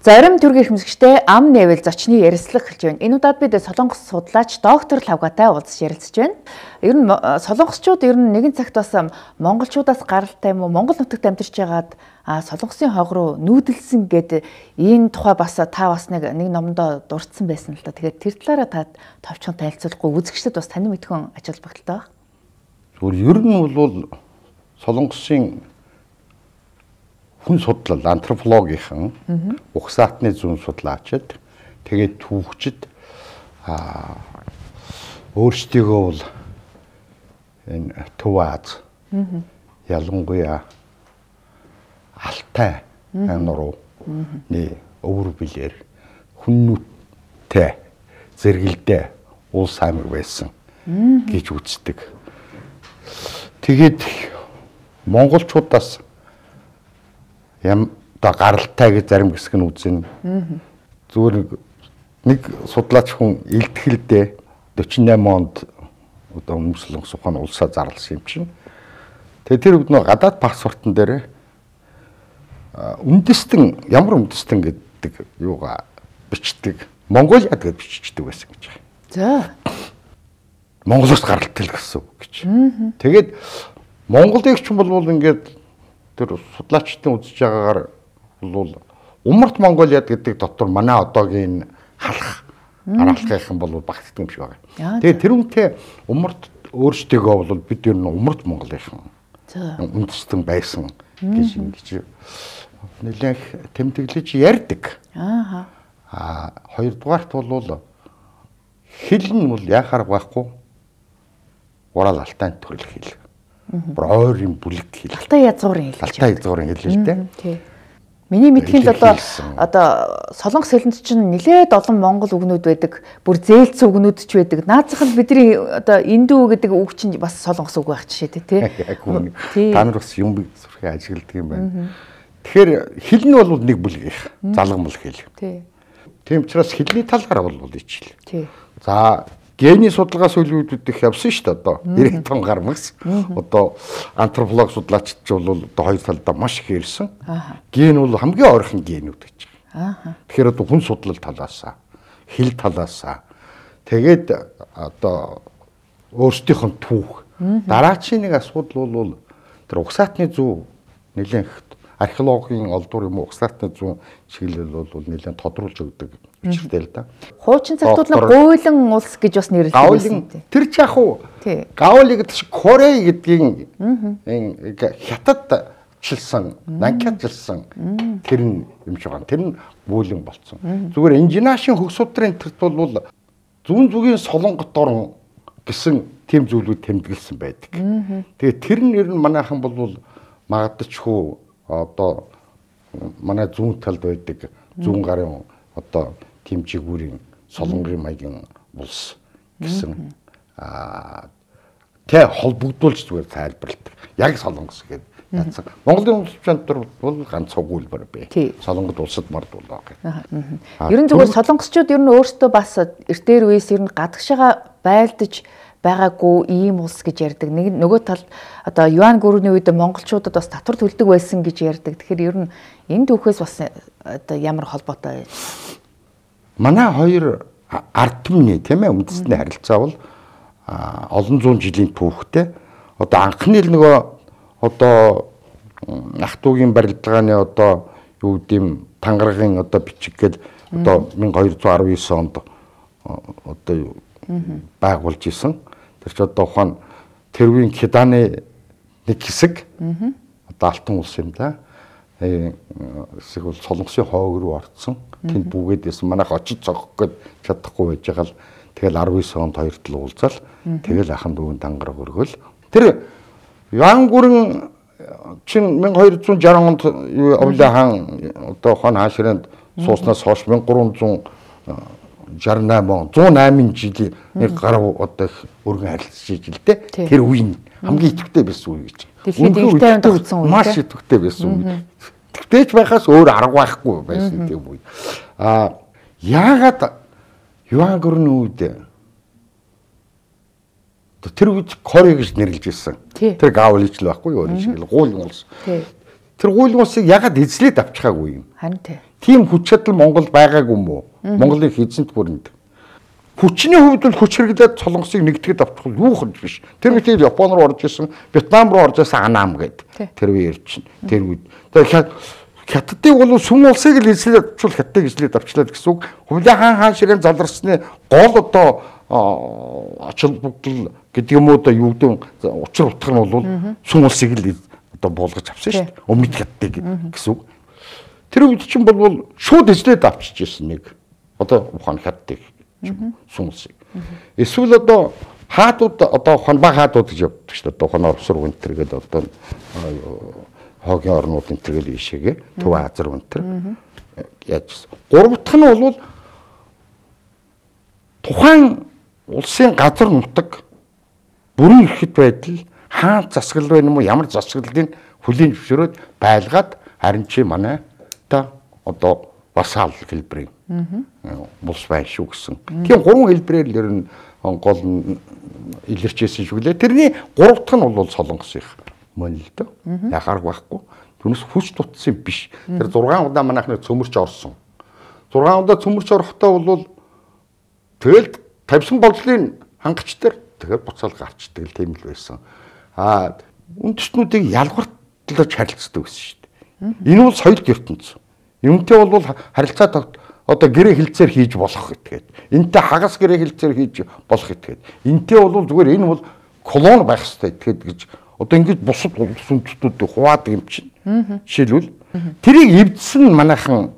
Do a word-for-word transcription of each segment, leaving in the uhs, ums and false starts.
Зарим төргийн хэвсэгчтэй ам нээвэл зочны ярилцлага хэлж байна. Энэ удаад бид Солонгос судлаач доктор Лавгатай уулзч ярилцж байна. Ер нь солонгосчууд ер нь нэгэн цагт бас монголчуудаас гаралтай юм уу? Монгол нутагт амьдарч байгаад солонгосын хог руу нүүдэлсэн гэд энэ тухай бас та бас нэг нэг номдоо дурдсан байсан л да. Тэгэхээр тэр талаараа та товчхон танилцуулахгүй үзэгчдэд бас танин мэдхэн ач холбогдолтой байна. Зүгээр ер нь бол солонгосын хүн судлал антропологийн угсаатны зүүн судлаачид тэгээд түүхчид аа өөрсдийгөө бол энэ Төв Аз ялангуяа Алтай нурууны өвөр билээр хүннүттэй зэрэгэлдээ улс аймаг байсан гэж үздэг. Тэгээд монголчуудаас ям та гаралтай гэж зарим хэсэг нь үзэн. Зүгээр нэг судлаач хүн илтгэлдээ дөрвөн найман онд одоо өмнөслөн сухань улсаа зарласан юм чинь. Тэгээ тэр үед нөө гадаад паспортон дээр үндэстэн ямар үндэстэн гэдэг юугаа бичдэг. Монголиад гэж бичдэг байсан гэж байна. За. Монголоос гаралтай л гэсэн үг гэж. Тэгээд Монголыг ч юм бол ингээд тэр судлаачдын үзэж байгаагаар бол Умарт Монголиад гэдэг дотор манай одоогийн халах аргалахын бол багтдаг юм шиг байгаа. Тэгээд тэр үнтэй Умарт өөрсдөө бол бид ер нь Умарт Монголынхан үндэстэн байсан гэж ингэж нэлээх тэмдэглэж ярьдаг. Аа. Аа хоёрдугаарт бол хэл нь бол яхаар байхгүй урал алтайн төрөл хэл. Бүр ойрын бүлэг хэл. Алтай язгуурын хэл. Алтай язгуурын хэл л дээ. Тий. Миний мэдхийн л одоо одоо солонгос хэлэнд чинь нэлээд олон монгол үгнүүд байдаг. Бүр зээлцсэн үгнүүд ч байдаг. Наацх нь бидний одоо индүү гэдэг үг чинь бас солонгос үг байх жишээ тий. Та нар бас юм зүрхээ ажигладаг юм байна. Тэгэхээр хэл нь бол нэг бүлэг их. Залгамал хэл. Тий. Тийм учраас хэлний талаар бол ичил. Тий. За гений судалгаа сүүлийн үед их явсан шүү дээ одоо нэрийн тон гармагс. Одоо антрополог судлаачид ч бол одоо хоёр талдаа маш их ирсэн. Ген бол хамгийн ойрхон генүүд гэж байгаа. Тэгэхээр одоо хүн судлал талаасаа, хэл талаасаа тэгээд одоо өөрсдийнх нь түүх. Дараачийн нэг асуудал бол тэр угсаатны зүй нэлээд археологийн олдвор юм уу угсаатны зүй чиглэл бол нэлээд тодруулж өгдөг. Учиртай л да. Хуучин цагтуудлын гуйлан улс гэж бас нэрлэдэг байсан тийм. Тэр ч яг уу Гаоли гэдэг чинь Корей гэдгийн энэ хятад жилсэн, Нанкад жилсэн тэр нь юм шиг байна. Тэр нь бүүлэн болцсон. Зүгээр инженашийн хөх судрын тэрт бол зүүн зүгийн солонгот орн гэсэн тийм зүйлүүд тэмдэглэсэн байдаг. Тэгээ тэр нь ер нь манайхан бол магадчгүй одоо манай зүүн талд байдаг зүүн гарын одоо тэмчигүүрийн солонгын маягийн улс гэсэн аа тэ холбогдуулж зүгээр тайлбарладаг. Яг солонгос гэдэг яатсан. Монголын улс чанар бол ганц цугуулбар бай. Солонгод улсад морд бол байгаа. Ер нь зүгээр солонгосчууд ер нь өөрсдөө бас эртээр үеэс ер нь гадагшаага байлдаж байгаагүй ийм улс гэж ярьдаг. Нэг нөгөө талд одоо юан гүрний үед монголчуудад бас татвар төлдөг байсан гэж ярьдаг. Тэгэхээр ер нь энэ түүхээс бас одоо ямар холбоотой вэ? Манай хоёр ард түмний тийм ээ үндэсний харилцаа бол олон зуун жилийн түүхтэй. Одоо анхны л нөгөө одоо ах дүүгийн барилдагааны одоо юу гэдэм тангарагын одоо бичиг гээд одоо 천deux cent дөрвөн онд одоо байгуулж исэн. Тэр ч одоо ухаан тэрвийн Киданы нэг хэсэг одоо алтан улс юм да. Э хэсэг бол солонгосын хойг руу орцсон. Тэнд бүгээд байсан. Манайх очиж цогох гээд чадахгүй байж байгаа л тэгэл дөрвөн онд хоёр тал уулзаал. Тэгэл ахын дүүн тангараг өргөл. Тэр Ян гүрэн чин 천deux cent sixty онд Овлын хаан одоо хон хаашранд сууснаас хойш1368 он one oh eight жилийн нэг гарав одоо их өргөн харилцаж ижил дээ. Тэр үеийн хамгийн идэвхтэй байсан үе гэж. Дэлхийд ихтэй удсан үе. Маш идэвхтэй байсан үе. Тэгтээч байхаас өөр арга байхгүй байсан тийм үе. Аа яагаад Юан гүрний үед тэр үед Корей гэж нэрлэж ирсэн. Тэр Гаолич л байхгүй юу өөр шиг л гуйлын улс. Тэр гуйлын усыг ягаад эзлээд авчихаагүй юм. Харин тий. Тийм хүч чадал Монголд байгаагүй мүү? Монголын эзэнт гүрэнд. Хүчний хувьд бол хүч хэрэглээд Солонгосыг нэгтгэд авчих нь юу хэж биш. Тэр үед Япон руу орж исэн, Вьетнам руу орж исэн Анам гэдэг. Тэр үеэр чинь. Тэр үед. Тэгэхээр Хятадыг бол сүм улсыг л эзлээд авчвал Хятадыг эзлээд авчлаа гэсэн үг. Хувлаа хаан хаан ширээн заларсны гол одоо ачаал бүгдэл гэдэг юм уу одоо юу гэдэг учир утга нь бол сүм улсыг л одоо буулгаж авсан шүү дээ. Өмнөд Хятадыг гэсэн үг. Тэр үед чинь бол шууд эзлээд авчиж ирсэн нэг. Одоо ухаан Хятадыг сүм улсыг. Эсвэл одоо хаадууд одоо ухаан баг хаадууд гэж явдаг шүү дээ. Одоо ухаан Орос руу энэ төргээд одоо хогийн орнууд энэ төргээл ийшээгээ Төв Азар өнтер яаж гурав дахь нь бол тухайн улсын газар нутаг бүрэн эрхэт байдал хаан засаглал байна уу ямар засаглалын хөлийн зөвшөөрөд байлгаад харин чи манай та одоо басаал хэлбэрийн булс байна шүү гэсэн. Тийм гурван хэлбэрээр л ер нь гол илэрчээсэн шүү лээ. Тэрний гурав дахь нь бол Солонгос их мөн л дөө. Яхаар байхгүй. Түүнээс хүч тутсан биш. Тэр зургаан удаа манайхны цөмөрч орсон. зургаан удаа цөмөрч орохдоо бол тэгэл тавьсан бодлын хангачтар тэгэл буцаал гарчдаг л тийм л байсан. Аа үндэстнүүдийг ялгарлаж харилцдаг байсан шүү дээ. Энэ бол соёл ертөнц. Юмтай бол харилцаа одоо гэрээ хилцээр хийж болох гэдэг. Энтэй хагас гэрээ хилцээр хийж болох гэдэг. Энтэй бол зүгээр энэ бол колон байх хэрэгтэй тэгэхэд гэж одоо ингэж бусад улс үндэстнүүдийг хуваадаг юм чинь. Жишээлбэл тэрийг эвдсэн манайхан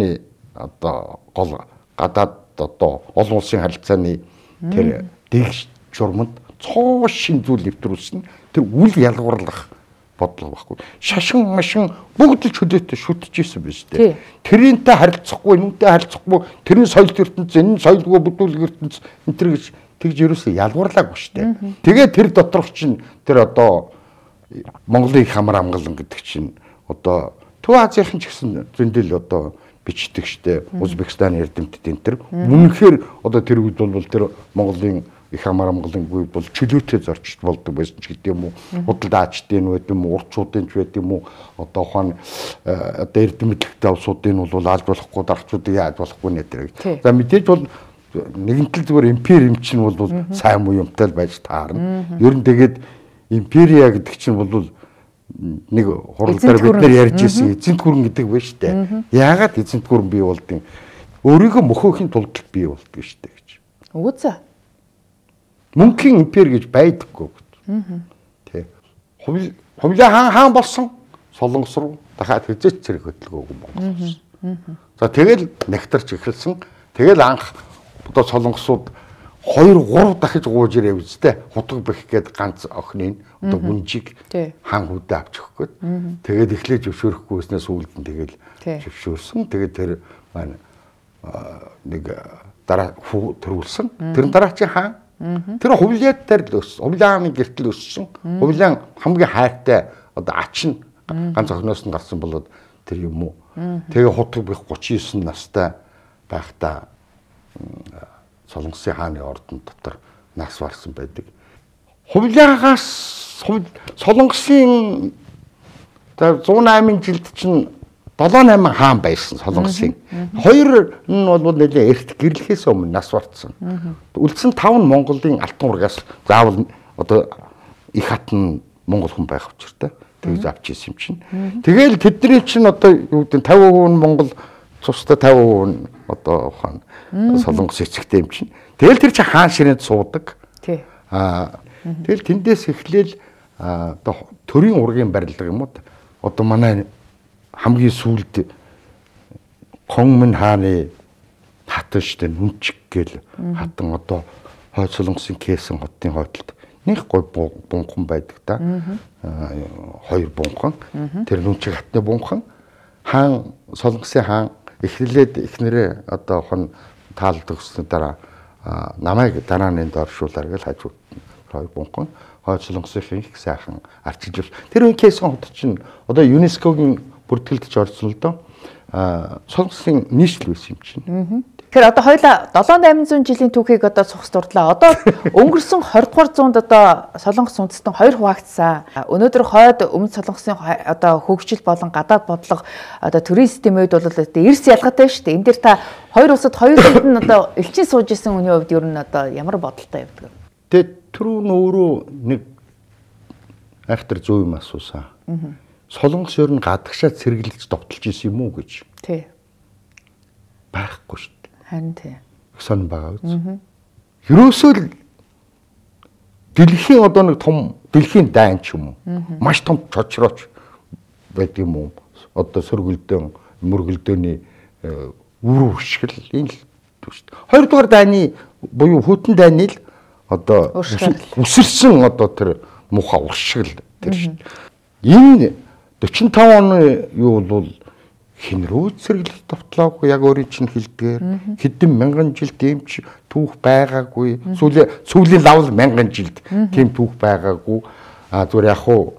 одоо гол гадаад одоо олон улсын харилцааны тэр дэг журманд цоо шин зүйл нэвтрүүлсэн тэр үл ялгуурлах бодлого байхгүй. Шашин машин бүгд л чөлөөтэй шүтчихсэн биз дээ. Тэрнтэй харилцахгүй, нүнтэй харилцахгүй, тэрний соёл ертөнц, энэ соёлгүй бүдүүлэг ертөнц энэ төр гэж тэгж ерөөсөө ялгуурлаагүй шүү дээ. Тэгээ тэр доторх чинь тэр одоо Монголын их хамар амгалан гэдэг чинь одоо Төв Азийн ч гэсэн зөндөл одоо бичдэг штэ Узбекистан эрдэмтэд энэ төр үнэхээр одоо тэр үед бол тэр Монголын их хамар амгалан үед бол чөлөөтэй зорчт болдог байсан ч гэдэг юм уу худалдаачдын байд юм уу уртчуудын ч байд юм уу одоо ухаан одоо эрдэмтдтэй улсуудын бол алж болохгүй дарчуудыг яаж болохгүй нэ тэр. За мэдээж бол нэгэнтэл зүгээр импери юм чинь бол сайн муу юмтай л байж таарна. Ер нь тэгээд империя гэдэг чинь бол нэг хуралдаар бид нар ярьж ирсэн эзэнт гүрэн гэдэг байна шүү дээ. Яагаад эзэнт гүрэн бий болдгийг өөрийгөө мөхөөхийн тулд бий болдгийг шүү дээ гэж. Үгүй. Мөнхийн импери гэж байдаггүй. Тэ. Хувлаа хаан хаан болсон Солонгос руу дахиад хэзээч зэрэг хөдөлгөөгүй Монголос. За тэгэл нягтарч эхэлсэн. Тэгэл анх одоо солонгосууд хоёр гурав дахиж гууж ирээ үстэй хутаг бэх гээд ганц охины одоо гүнжиг хаан хүүдээ авч өгөх гээд тэгээд эхлэж зөвшөөрөхгүйснээс үүлд нь тэгэл зөвшөөрсөн. Тэгээд тэр маань нэг дараа хүү төрүүлсэн. Тэр дараа чи хаан тэр хувлаад дээр л өссөн. Хувлааны гэртэл өссөн. Хувлаан хамгийн хайртай одоо ач нь ганц охиноос нь гарсан болоод тэр юм уу. Тэгээ хутаг бэх гучин девять настай байхдаа Солонгосын хааны ордон дотор нас барсан байдаг. Хувлаагаас Солонгосын зуун осем жилд чинь долоо найман хаан байсан Солонгосын. Хоёр нь бол нэлээ эрт гэрлэхээс өмнө нас барсан. Үлдсэн таван Монголын алтан ургаас заавал одоо их хатан Монгол хүн байх учиртай. Тэгж авч ирсэн юм чинь. Тэгэл тэдний чинь одоо юу гэдэг пятьдесят percent нь Монгол цустай пятьдесят percent нь одоо ухаан Солонгос эцэгтэй юм чинь. Тэгэл тэр чинь хаан ширээнд суудаг. Тий. Аа тэгэл тэндээс эхлээл одоо төрийн ургийн барилга юм уу? Одоо манай хамгийн сүүлд Конмын хааны хатан штэ нүнчиг гэл хатан одоо хойд Солонгосын Кэсэн хотын хойдолд нэг гой бунхан байдаг та. Хоёр бунхан. Тэр нүнчиг хатны бунхан хаан Солонгосын хаан эхлээд эхнэрээ одоо хон таалд өгсөн дараа намайг дарааны доршуулаар гэл хажууд хоёр бунхан хойд Солонгосын их сайхан арчилж тэр үе Кэсэн хот чинь одоо ЮНЕСКОгийн бүртгэлд ч орсон л доо. Солонгосын нийслэл байсан юм чинь. Тэгэхээр одоо хоёлаа долоон дайман зуун жилийн түүхийг одоо цугс дурдлаа. Одоо өнгөрсөн двадцать дугаар зуунд одоо Солонгос үндэстэн хоёр хуваагдсан. Өнөөдөр хойд өмнөд Солонгосын одоо хөгжил болон гадаад бодлого одоо туризмын үед бол эрс ялгаатай шүү дээ. Энд дээр та хоёр улсад хоёр хэд нь одоо элчин сууж исэн хүний хувьд ер нь одоо ямар бодолтой явдаг вэ? Тэгээд түрүүн өөрөө нэг айхтар зөв юм асуусан. Солонгос ер нь гадагшаа цэргэлж довтолж исэн юм уу гэж. Тий. Байхгүй шүү дээ. Харин тий. Сон байгаа үз. Ерөөсөө л дэлхийн одоо нэг том дэлхийн дайн ч юм уу. Маш том чочрооч байд юм уу. Одоо сөргөлдөөн, мөргөлдөөний үр уршгал энэ л шүү дээ. Хоёрдугаар дайны буюу хүйтэн дайны л одоо үсэрсэн одоо тэр муха уршгал тэр шүү дээ. Энэ дөрвөн таван оны юу бол хинрүү цэргэлж довтлоогүй яг өөрийн чинь хэлдгээр хэдэн мянган жилд ийм ч түүх байгаагүй сүүлийн сүүлийн лавл мянган жилд тийм түүх байгаагүй а зүгээр яг хуу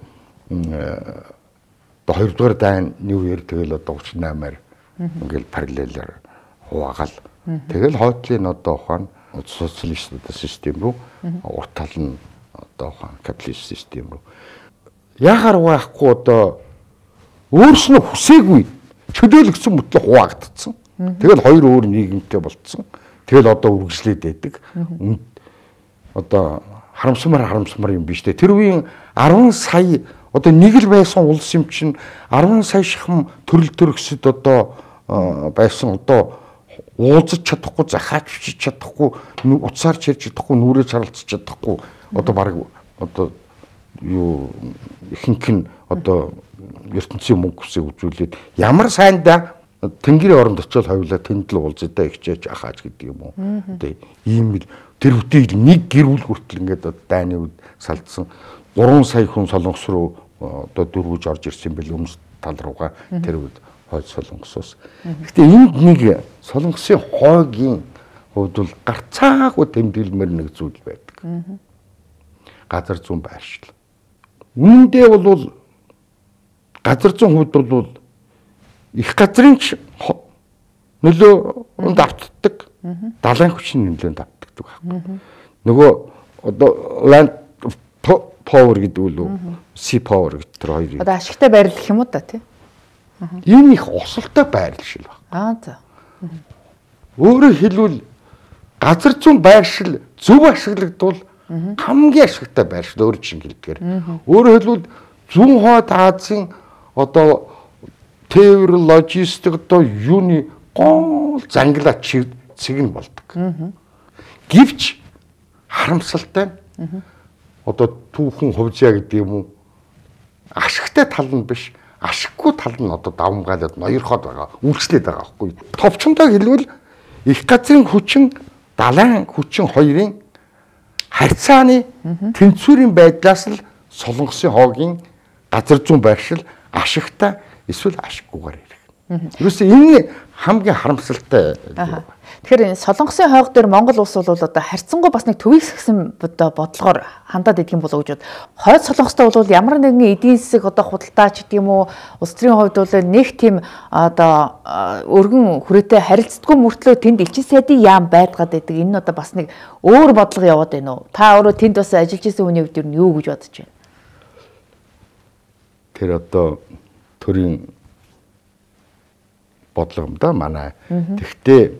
хоёрдугаар дайны үеэр тэгэл одоо тридцать восьмаар ингээл параллелээр хуваагаал тэгэл хойтлын одоо ухаан социалист систем рүү урт тал нь одоо ухаан капиталист систем рүү яхаар байхгүй одоо өөрснөө хүсээгүй чөлөөлөгсөн мөтлө хуваагдсан. Тэгэл хоёр өөр нийгэмтэй болцсон. Тэгэл одоо үргэлжлээд байдаг. Одоо харамсмар харамсмар юм биш үү? Тэр үеийн арван сая одоо нэг л байсан улс юм чинь арван сая шахам төрөл төрөсөд одоо байсан одоо уулзаж чадахгүй, захаач бичиж чадахгүй, уцаар чирж чадахгүй, нүрээ чаралцж чадахгүй одоо баг одоо юу ихэнх нь одоо ертөнцийн мөнгө хүсээ үзүүлээд ямар сайндаа тэнгэрийн оронд очиод хоёулаа тэнд л уулзъя ихчээж ахаач гэдэг юм уу. Одоо ийм л тэр үеийг нэг гэр бүл хүртэл ингээд одоо дайны үед салдсан гурван сая хүн Солонгос руу одоо дөрвөж орж ирсэн бэл өмнөд тал руугаа тэр үед хойд Солонгосоос. Гэхдээ энд нэг Солонгосын хойгийн хувьд бол гарцаагүй тэмдэглэмээр нэг зүйл байдаг. Газар зүүн байршил. Үүндээ бол газар зүүн хувьд бол их газрын нөлөө унд автдаг. Далайн хүчний нөлөөнд автдаг байхгүй. Нөгөө одоо land power гэдэг үл sea power гэдэг тэр хоёрыг. Одоо ашигтай байрлал гэх юм уу та тий? Энэ их осолтой байрлал баг. Аа за. Өөрөөр хэлбэл газар зүүн байршил зөв ашиглагдвал хамгийн ашигтай байршил өөр чинь гэлдгээр. Өөрөөр хэлбэл зүүн хойд Азийн одоо тээвэр логистик одоо юуны гол зангилаа цэг нь болдог. Гэвч харамсалтай одоо түүхэн хувьзаа гэдэг юм уу ашигтай тал нь биш ашиггүй тал нь одоо давмгаалаад ноёрхоод байгаа үйлчлээд байгаа байхгүй. Товчондоо хэлбэл их газрын хүчин далайн хүчин хоёрын харьцааны тэнцвэрийн байдлаас л Солонгосын хоогийн газар зүүн байршил ашигтай эсвэл ашиггүйгээр ирэх. Юусе энэ хамгийн харамсалтай. Тэгэхээр Солонгосын хойг дээр Монгол улс бол одоо харьцангуй бас нэг төвийсгсэн бодлогоор хандаад идэх юм болоо гэж бод. Хойд Солонгостой бол ямар нэгэн эдийн засаг одоо худалдаач гэдэг юм уу улс төрийн хувьд бол нэг тийм одоо өргөн хүрээтэй харилцдаггүй мөртлөө тэнд элчин сайдын яам байдгаад байдаг. Энэ нь одоо бас нэг өөр бодлого яваад байна уу? Та өөрөө тэнд бас ажиллаж исэн хүний хувьд юу гэж бодож байна? Тэр одоо төрийн бодлого юм да манай. Тэгтээ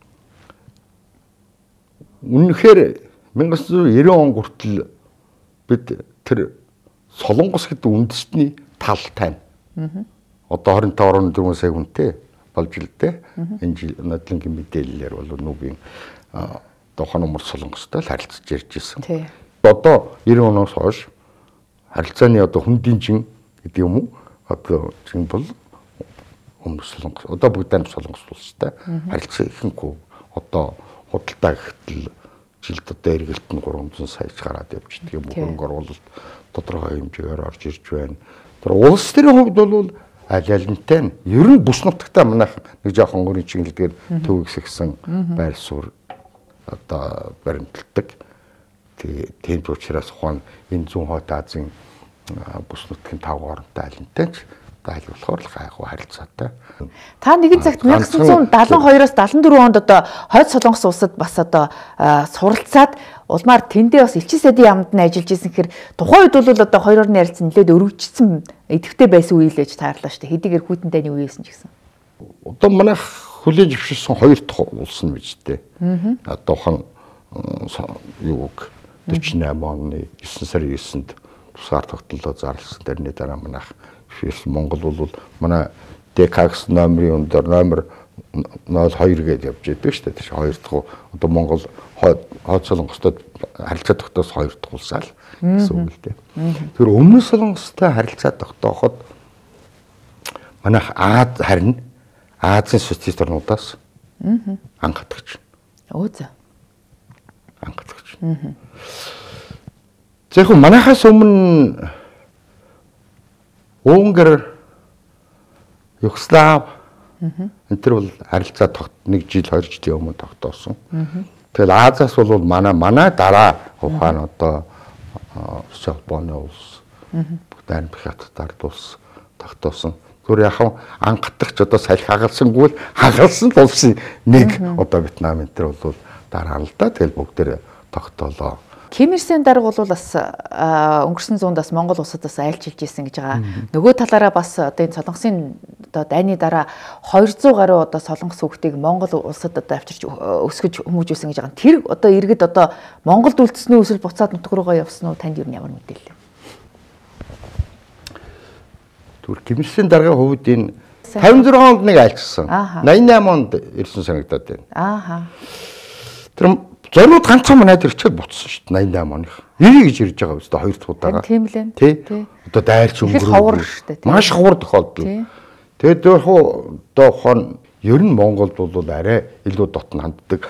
үнэхээр 천구 девяносто он хүртэл бид тэр Солонгос гэдэг үндэстний тал тань. Одоо двадцать пять орон дөрвөн сая хүнтэй болж л дээ. Энэ жил надлангийн мэдээллээр бол нүгийн дохон умар Солонгостой л харилцаж ярьж ирсэн. Одоо девяносто оноос хойш харилцааны одоо хүндийн чин гэдэг юм уу? Одоо чин бол өмнө Солонгос одоо бүгдээр Солонгос улстай харилцаа ихэнхүү одоо худалдаа гэхтэл жилд одоо эргэлт нь гурамдсан саяч гараад явчихдаг юм. Хөрөнгө оруулалт тодорхой хэмжээгээр орж ирж байна. Тэр улс төрийн хувьд бол аль алинтай нь ер нь бүс нутагтаа манайх нэг жоохон өөрийн чиглэлээр төвөгсгсөн байр суурь одоо баримталдаг. Тэгээ тийм учраас ухаан энэ зүүн хойд Азийн бүс нутгийн тав хоронтой алинтай ч дайл болохоор л гайхуу харилцаатай. Та нэгэн цагт мянга зуун даалан хоёроос даалан дөрвөн онд одоо хойд Солонгос улсад бас одоо суралцаад улмаар тэндээ бас элчин сайдын яамд нь ажиллаж исэн гэхээр тухайн үед бол одоо хоёроор нь ярилцсан нэлээд өргөжсөн идэвхтэй байсан үе л ээж таарлаа шүү дээ. Хэдийгээр хүйтэн дайны үеэсэн ч гэсэн. Одоо манай хүлээж авчирсан хоёр дахь улс нь биз дээ. Одоохон юуг дөрвөн оны есөн сарын есэнд тусгаар тогтнолоо зарласан. Тэрний дараа манайх Монгол бол манай ДКХ номерын өндөр номер нөл хоёр гээд явж байдаг шүү дээ. Тэр хоёр дахь одоо Монгол хойд Солонгостой харилцаа тогтоос хоёр дахь улсаа л гэсэн үг л дээ. Тэр өмнө Солонгостой харилцаа тогтооход манайх Аз харин Азийн социалист орнуудаас анхаадаг. Оо за. Анхаадаг. За яг манайхаас өмнө Унгар, Югослав энэ төр бол харилцаа тогт нэг жил хоёр жилийн өмнө тогтоосон. Тэгэл Азаас бол манай манай дараа ухаан одоо Солбоны улс, Бутан Хятад улс тогтоосон. Зүгээр яхав анхдагч одоо салхи хагалсангүй хагалсан л улсын нэг одоо Вьетнам энэ төр бол дараа нь л да тэгэл бүгдээр тогтоолоо. Ким Ир Сен дарга бол бас өнгөрсөн зуундаас Монгол улсадаас айлчилж ирсэн гэж байгаа. Нөгөө талаараа бас одоо энэ Солонгосын одоо дайны дараа хоёрдугаар гаруй одоо Солонгос хүүхдийг Монгол улсад одоо авчирч өсгөж хүмүүжүүлсэн гэж байгаа. Тэр одоо иргэд одоо Монголд үлдсэн үү эсвэл буцаад нутг руугаа явсан уу танд юу ямар мэдээлэл? Түр Ким Ир Сен даргын хувьд энэ тавин зургаан онд нэг айлчилсан. восемьдесят восемь онд ирсэн санагдаад байна. Ааха. Тэр зориуд ганцхан манай дээр чиг буцсан шүү дээ восемьдесят восемь оных. Ирээ гэж ирж байгаа үстэй хоёр дахь удаага. Тийм л ээ. Тий. Одоо дайрч өнгөрөө. Ховор шүү дээ. Маш ховор тохиолдол. Тэгээд яг одоо хон ер нь Монголд бол арай илүү дотн ханддаг.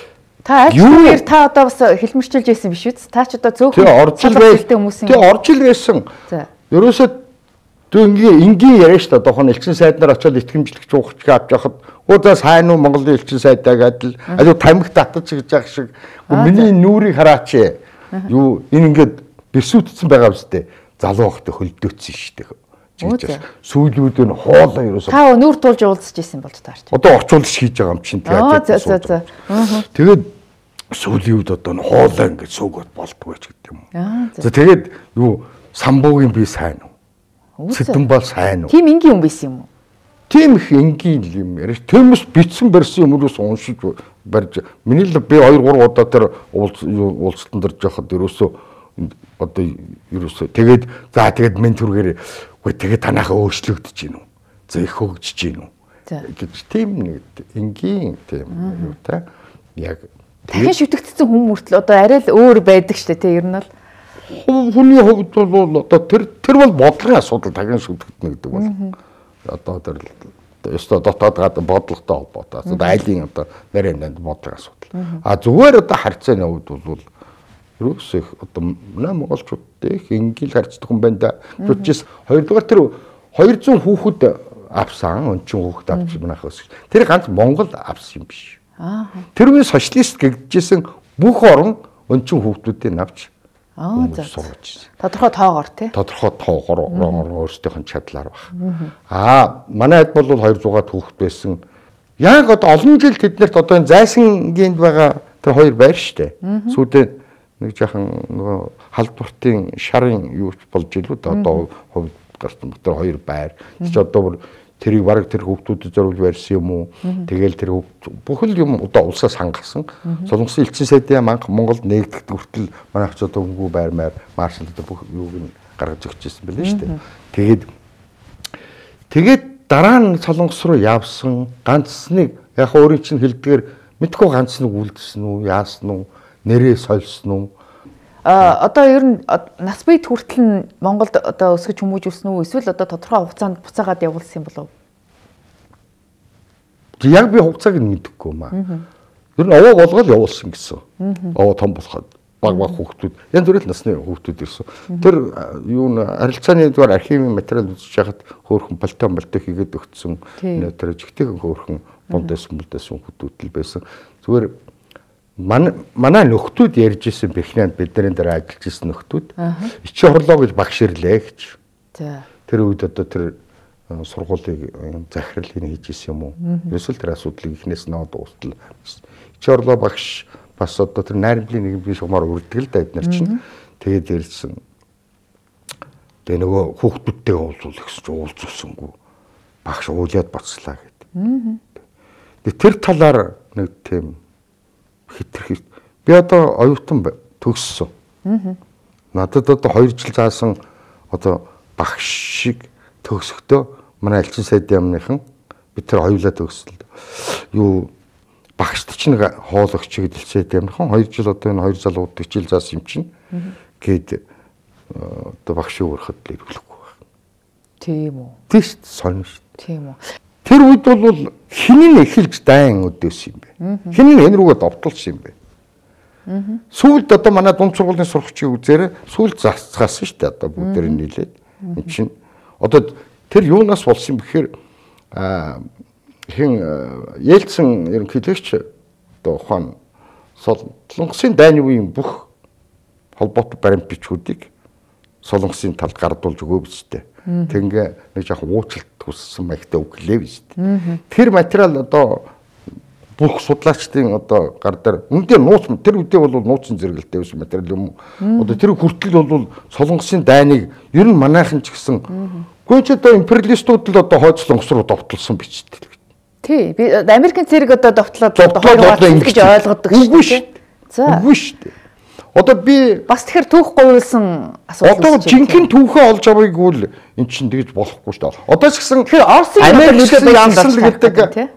Та альчгээр та одоо бас хэлмэрчилж байсан биш үү? Та ч одоо зөөхөн салбартай хүмүүсийн. Тий орж ил байсан. Ерөөсөө тэг ингийн энгийн яриа шүү дээ. Одоо хон элчин сайднаар очиод итгэмжлэгч уухч авч явахад өөдөө сайн уу Монголын элчин сайдаа гэдэл аюу тамхи татаж гэж яах шиг миний нүрийг хараач. Юу энэ ингээд бэрсүүдсэн байгаа үстэй. Залуу хахтай хөлдөөцсөн шүү дээ. Сүүлүүд нь хоолоо ерөөсөө. Та нүүр тулж уулзж исэн болж таарч. Одоо орчуулж хийж байгаа юм чинь тэгээд. Тэгээд сүүлийн үед одоо хоолоо ингээд сүүгөд болдгоо ч гэдэг юм. За тэгээд юу самбуугийн би сайн уу? Сэдэн бол сайн уу? Тийм энгийн юм байсан юм уу? Тийм их энгийн юм яриа. Тэмүүс битсэн барьсан юмрээс уншиж барьж. Миний л би хоёр гурван удаа тэр уулзалтанд дэрж явахад ерөөсөө одоо ерөөсөө тэгээд за тэгээд мен түргээр үгүй тэгээд танайхаа өөрчлөгдөж гин үү? За их хөгжиж гин үү? гэж тийм нэг энгийн тийм юу та яг дахин шүтгдсэн хүн мөртлөө одоо арай л өөр байдаг штэ тий ер нь бол хүний хувьд бол одоо тэр тэр бол бодлогын асуудал дахин шүтгдэнэ гэдэг бол одоо тэр ёстой дотоод гадаа бодлоготой холбоотой. Одоо айлын одоо нарийн нанд бодлогын асуудал. А зүгээр одоо харьцааны хувьд бол ерөөсөө одоо манай монголчуудтэй их ингээл харьцдаг хүн байна да. Гэвч хоёрдугаар тэр двести хүүхэд авсан, өнчин хүүхэд авч манайхаас. Тэр ганц Монгол авсан юм биш. Аа. Тэр үе социалист гэжсэн бүх орон өнчин хүүхдүүдийг авч Аа за. Тодорхой тоогоор тий. Тодорхой тоогоор өөрсдийнх нь чадлаар баг. Аа манайд бол двести хүүхэд байсан. Яг одоо олон жил тэднэрт одоо энэ зайсангийн байгаа тэр хоёр байр штэ. Сүүдээ нэг жахан нөгөө халдвартын шарын юу болж илүү одоо хувьд гарсан тэр хоёр байр. Чи одоо бүр тэрийг бараг тэр хүүхдүүдэд зориулж барьсан юм уу? Тэгэл тэр бүх л юм одоо улсаас хангасан. Солонгосын элчин сайдын манх Монголд нэгдэх хүртэл манай ч одоо өнгөө байр маяг маршал одоо бүх юуг нь гаргаж өгчээсэн байлээ шүү дээ. Тэгээд тэгээд дараа нь Солонгос руу явсан ганц нэг яг өөрийн чинь хэлдгээр мэдгүй ганц нэг үлдсэн үү, яасан уу, нэрээ сольсон уу? А одоо ер нь нас бийд хүртэл нь Монголд одоо өсгөж хүмүүжүүлсэн үү эсвэл одоо тодорхой хугацаанд буцаагаад явуулсан юм болов уу? Яг би хугацааг нь мэдэхгүй маа. Ер нь овоо болгоод явуулсан гэсэн. Овоо том болоход баг баг хүүхдүүд янз бүрийн насны хүүхдүүд ирсэн. Тэр юу н харилцааны зүгээр архивын материал үзэж хахад хөөрхөн палтон болтой хийгээд өгсөн. Тэр жигтэйхэн хөөрхөн бондосон болдосон хүүхдүүд л байсан. Зүгээр манай манай нөхдүүд ярьж исэн бэхнэнд бидний дээр ажиллаж исэн нөхдүүд ичи хорлоо гэж багш ирлээ гэж. За. Тэр үед одоо тэр сургуулийг захирал хийнэ хийж исэн юм уу? Ерөөсөө тэр асуудлыг ихнээс нь дуустал. Чи орлоо багш бас одоо тэр найрамдлын нэг биш умаар үрдэг л да эднэр чинь. Тэгээд ирсэн. Тэгээ нөгөө хүүхдүүдтэй уулзуулах гэж уулзуулсангүй. Багш уулаад бацлаа гэдэг. Тэгээ тэр талаар нэг тийм хитрхи. Би одоо оюутан төгссөн. Надад одоо хоёр жил заасан одоо багш шиг төгсөхдөө манай элчин сайдын яамныхан бид тэр хоёулаа төгсөл. Юу багшд чинь хоологч гэдэг элчин яамныхан хоёр жил одоо энэ хоёр залуудыг хичээл заасан юм чинь. Гээд одоо багш өөрөхөд л ирэхгүй байна. Тийм үү. Тийш сонь шүү. Тийм үү. Тэр үед бол хинэн эхэлж дайн өдөөс юм бэ. Хинэн энэ рүүгээ довтолсон юм бэ. Сүүлд одоо манай дунд сургуулийн сурагчийн үзээр сүүлд засцгаасан шүү дээ одоо бүгдээр нийлээд. Энд чинь одоо тэр юунаас болсон юм бэхээр хин Ельцин ерөнхийлөгч одоо ухаан Солонгосын дайны үеийн бүх холбоотой баримт бичгүүдийг Солонгосын талд гардуулж өгөө бистэй. Тэгингээ нэг яг уучлалт хүссэн маягтай өглөө бистэй. Тэр материал одоо бүх судлаачдын одоо гар дээр үндэ нууц тэр үедээ бол нууцын зэрэгэлтэй байсан материал юм уу? Одоо тэр хүртэл бол Солонгосын дайныг ер нь манайхан ч гэсэн гүйч одоо империалистууд л одоо хойд Солонгос руу довтлсон бичдэг. Тий, би Америкийн цэрэг одоо довтлоод одоо хоёр хуваалцсан гэж ойлгодог шүү дээ. За. Үгүй шүү дээ. Одоо би бас тэгэхээр түүх говьлсон асуудал. Одоо жинхэнэ түүхээ олж авъяггүй л эн чинь тэгж болохгүй шүү дээ. Одоо ч гэсэн тэгэхээр Орсын нөлөө байсан л гэдэг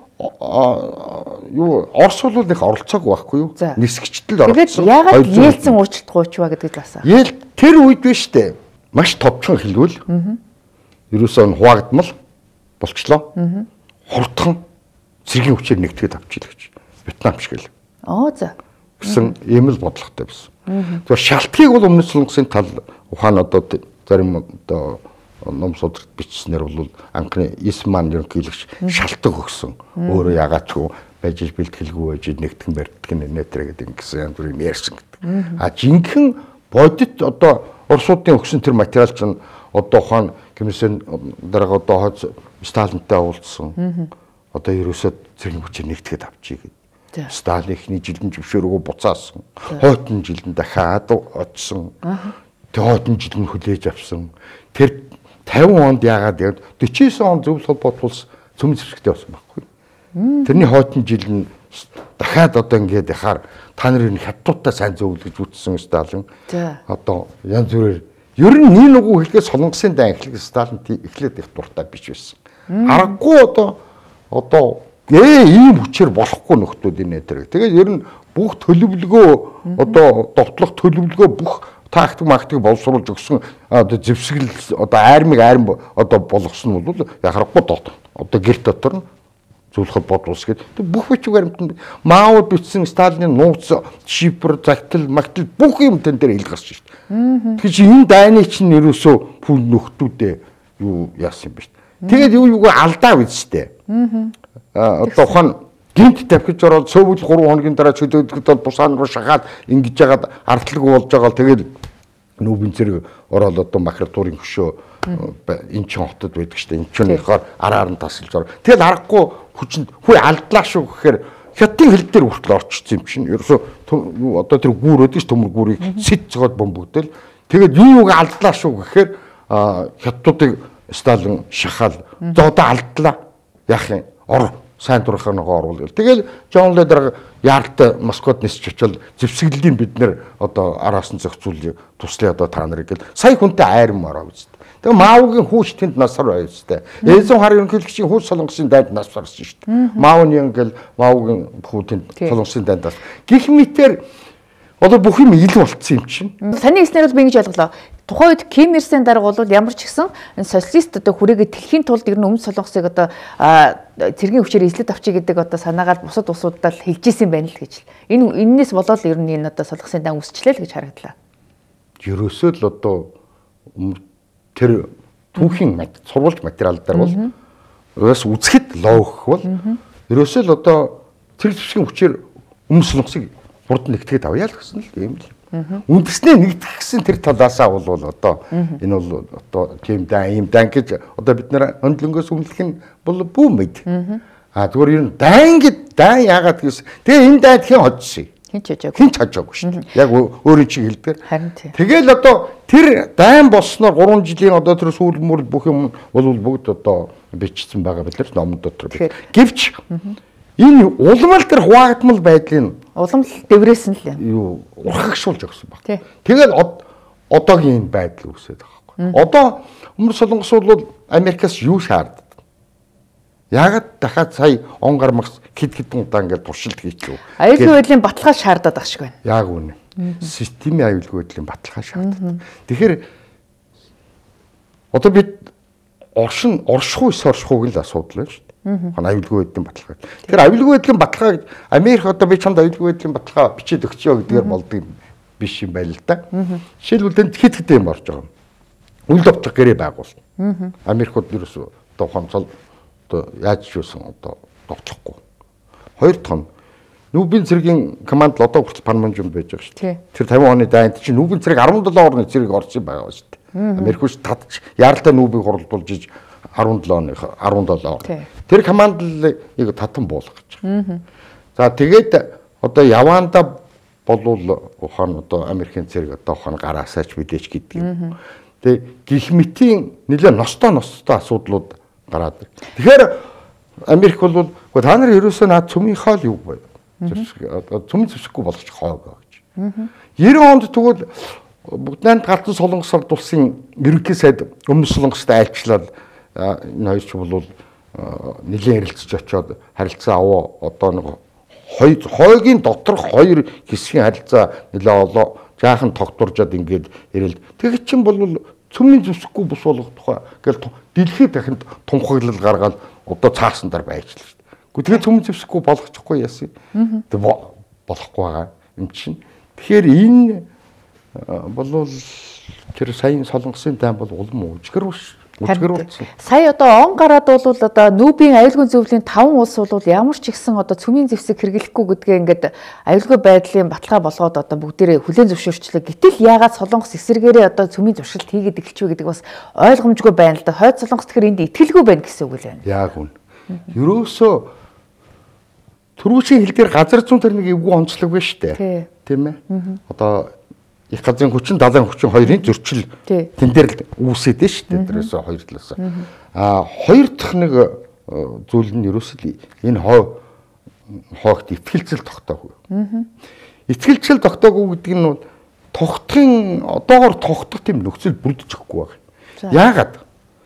юу Орос бол их оролцоогүй байхгүй юу? Нисгчтэл оролцсон. Тэгээд яагаад Ельцин уучлалтгүй ч ба гэдэг л басаа. Ел тэр үед биш үү? Маш товчхон хэлвэл ерөөсөө нь хуваагдмал болчлоо. Хурдхан цэргийн хүчээр нэгтгэж авчихлаа гэж. Вьетнам шиг л. Оо за. Гэсэн ийм л бодлоготой байсан. Тэгэхээр шалтгийг бол өмнө Солонгосын тал ухаан одоо зарим одоо ном судрагт бичснээр бол анхны Исман ерөнхийлөгч шалтгаан өгсөн. Өөрөө ягаачгүй байж бэлтгэлгүй байж нэгтгэн барьдаг нэтэр гэдэг ингэсэн янз бүрийн ярьсан гэдэг. А жинхэнэ бодит одоо Оросуудын өгсөн тэр материал чинь одоо ухаан Кимсэн дараа одоо хойд Сталинтай уулзсан. Одоо ерөөсөө цэргийн хүчээр нэгтгэж авчиг гэдэг. Сталин ихний жилдэн зөвшөөрөгөө буцаасан. Хойтон жилдэн дахиад очсон. Тэгээ хойтон жилдэн хүлээж авсан. Тэр тавин онд яагаад яг дөрвөн он зөвлөх холбоот улс цөм зэвсэгтэй болсон байхгүй. Тэрний хойтон жилдэн дахиад одоо ингээд яхаар та нарын хятадтай сайн зөвлөж үтсэн Сталин. Одоо янз бүрээр ер нь нэг нүгүү хэлгээд Солонгосын дай эхлэх Сталин эхлээд их дуртай биш байсан. Аргагүй одоо одоо ээ ийм хүчээр болохгүй нөхдүүд энэ дээр. Тэгээд ер нь бүх төлөвлөгөө одоо довтлох төлөвлөгөө бүх тактик мактик боловсруулж өгсөн одоо зэвсгэл одоо армиг арм одоо болгосон нь бол яхахгүй дот. Одоо гэр дотор нь зөвлөх бодвол гээд бүх бичиг баримтанд Мао бичсэн Сталины нууц шифр загтал магтал бүх юм тэн дээр илгарч шүү дээ. Тэгэхээр чи энэ дайны чинь нэрөөсөө пүн нөхдүүдээ юу яасан юм бэ? Тэгээд юу юугаа алдаа үзтэй. Аа одоо ухаан гинт тавьж ороод сөвөл гурван хоногийн дараа чөлөөдөхөд бол бусаан руу шахаад ингэж яагаад артлаг болж байгаа л тэгээд нүүбэн зэрэг ороод одоо макратурын хөшөө энэ ч хотод байдаг шүү дээ. Энэ ч нөхөр араар нь тасалж ороо. Тэгэл аргагүй хүчинд хүй алдлаа шүү гэхээр хятадын хил дээр хүртэл орчсон юм чинь. Ерөөсөө одоо тэр гүүр өдөж төмөр гүүрийг сэт зогоод бомбогдөл. Тэгээд юу юуг алдлаа шүү гэхээр хятадуудыг Сталин шахаал. За одоо алдлаа. Яах юм? Ор сайн дурахаа нөгөө оруулъя. Тэгэл Жон Ледер яаралтай Москвад нисч очил зэвсгэллийн бид нэр одоо араас нь зохицуулъя. Туслая одоо та нарыг гэл сая хүнтэй айрам ороо үст. Тэгээ Маогийн хүүш тэнд насар байстай. Эзэн хар ерөнхийлөгчийн хүүш Солонгосын дайд нас барсан шүү дээ. Маоны ингээл Маогийн хүү тэнд Солонгосын дайд нас. Гэх мэтэр одоо бүх юм ил болцсон юм чинь. Таны хэлснээр бол би ингэж ойлголоо. Тухайн үед Ким Ир Сен дарга бол ямар ч гэсэн энэ социалист одоо хүрээгээ тэлхийн тулд ер нь өмнө Солонгосыг одоо цэргийн хүчээр эзлээд авчиг гэдэг одоо санаагаар бусад улсуудад хэлж исэн байна л гэж. Энэ энэс болоод ер нь энэ одоо Солонгосын дан үсчлээ л гэж харагдлаа. Ерөөсөө л одоо тэр түүхийн сурвалж материал дээр бол бас үзэхэд логик бол ерөөсөө л одоо тэр зэвсгийн хүчээр өмнө Солонгосыг хурд нэгтгэж авъя л гэсэн л юм л. Үндэснээ нэгдэх гэсэн тэр талаасаа бол одоо энэ бол одоо тийм дан юм дан гэж одоо бид нэр хөндлөнгөөс үнэлэх нь бол бүү мэд. А зүгээр ер нь дан гэд дан яагаад гэвс тэгээ энэ дайд хэн хоцсон. Хин ч хажаагүй. Хин ч хажаагүй шүү дээ. Яг өөрийн чиг хэлдгээр. Харин тийм. Тэгэл одоо тэр дайн болсноор гурван жилийн одоо тэр сүүл мөр бүх юм бол бүгд одоо бичсэн байгаа бид нар номон дотор. Гэвч энэ улмал тэр хуваагдмал байдлын улам л дэврээсэн л юм. Юу урхагшуулж өгсөн баг. Тэгэл одоогийн байдал үүсээд байгаа байхгүй. Одоо өмнө Солонгос бол Америкаас юу шаарддаг? Яагаад дахиад сая он гармагс хэд хэдэн удаа ингээд туршилт хийчихв. Аюулгүй байдлын баталгаа шаардаад ах шиг байна. Яг үнэ. Системийн аюулгүй байдлын баталгаа шаарддаг. Тэгэхээр одоо бид оршин оршихуй соршихуйг л асуудал байна шүү дээ. Аюулгүй байдлын баталгаа. Тэгэхээр аюулгүй байдлын баталгааг Америк одоо би чамд аюулгүй байдлын баталгаа бичээд өгчөө гэдгээр болдог юм биш юм байл л да. Жишээлбэл тэнд хэд хэдэн юм орж байгаа юм. Үйл явдлага гэрээ байгуул. Америкууд ерөөсөө одоо хонцол одоо яаж ч юусан одоо довтлохгүй. Хоёр дахь нь Нүбийн цэргийн команд л одоо хүртэл панманж юм байж байгаа шүү дээ. Тэр тавин оны дайнд чинь Нүбийн цэрэг арван долоо орны цэрэг орсон байгаа шүү дээ. Америкч татч яаралтай Нүбийг хуралдуулж иж арван долоо оны арван долоо орно. Тэр командлыг татан буулгах гэж. За тэгээд одоо яваанда болвол ухаан одоо Америкийн цэрэг одоо ухаан гараасаач мэдээч гэдэг юм. Тэгээд гих мэтийн нэлээ ностоо ностоо асуудлууд гараад. Тэгэхээр Америк бол та нар ерөөсөө наад цөмийн хаал юу вэ? Цөмийн зэвсэхгүй болгоч хойгоо гэж. девяносто онд тэгвэл бүгднайд галзан Солонгосоор дулсын ерөнхий сайд өмнө Солонгост айлчлал энэ хоёр ч бол нэлийн ярилцж очиод харилцаа аваа одоо нэг хоёр хойгийн доторх хоёр хэсгийн харилцаа нэлээ олоо жаахан тогтворжод ингээд ирэл. Тэгэд чин бол цөмийн зэвсэхгүй бус болгох тухай гэл дэлхийд дахинд тунхаглал гаргаад одоо цаасан дараа байж л шүү дээ. Гэхдээ цөмийн зэвсэхгүй болгочихгүй яасан. Тэг болохгүй байгаа юм чинь. Тэгэхээр энэ болвол тэр саяны Солонгосын дан бол улам үжгэр ус. Сая одоо он гараад бол одоо Нүбийн аюулгүй зөвлөлийн таван улс бол ямар ч ихсэн одоо цөмийн зэвсэг хэрэглэхгүй гэдгээ ингээд аюулгүй байдлын баталгаа болгоод одоо бүгдээрээ хүлээн зөвшөөрчлөө. Гэтэл яагаад Солонгос эсэргээрээ одоо цөмийн зуршилт хийгээд эхэлчихвэ гэдэг бас ойлгомжгүй байна л да. Хойд Солонгос тэгэхээр энд итгэлгүй байна гэсэн үг л байна. Яг үн. Ерөөсөө түрүүчийн хил дээр газар зүүн тэр нэг эвгүй онцлог байна шүү дээ. Тийм ээ. Одоо их газрын хүчин далайн хүчин хоёрын зөрчил тэн дээр л үүсээд дээ шүү дээ. Тэрээс хоёр талаас. Аа хоёр дахь нэг зүйл нь ерөөсөө энэ хоо хоогт итгэлцэл тогтоогүй. Итгэлцэл тогтоогүй гэдэг нь тогтохын одоогоор тогтох тийм нөхцөл бүрдчихгүй байна. Яагаад?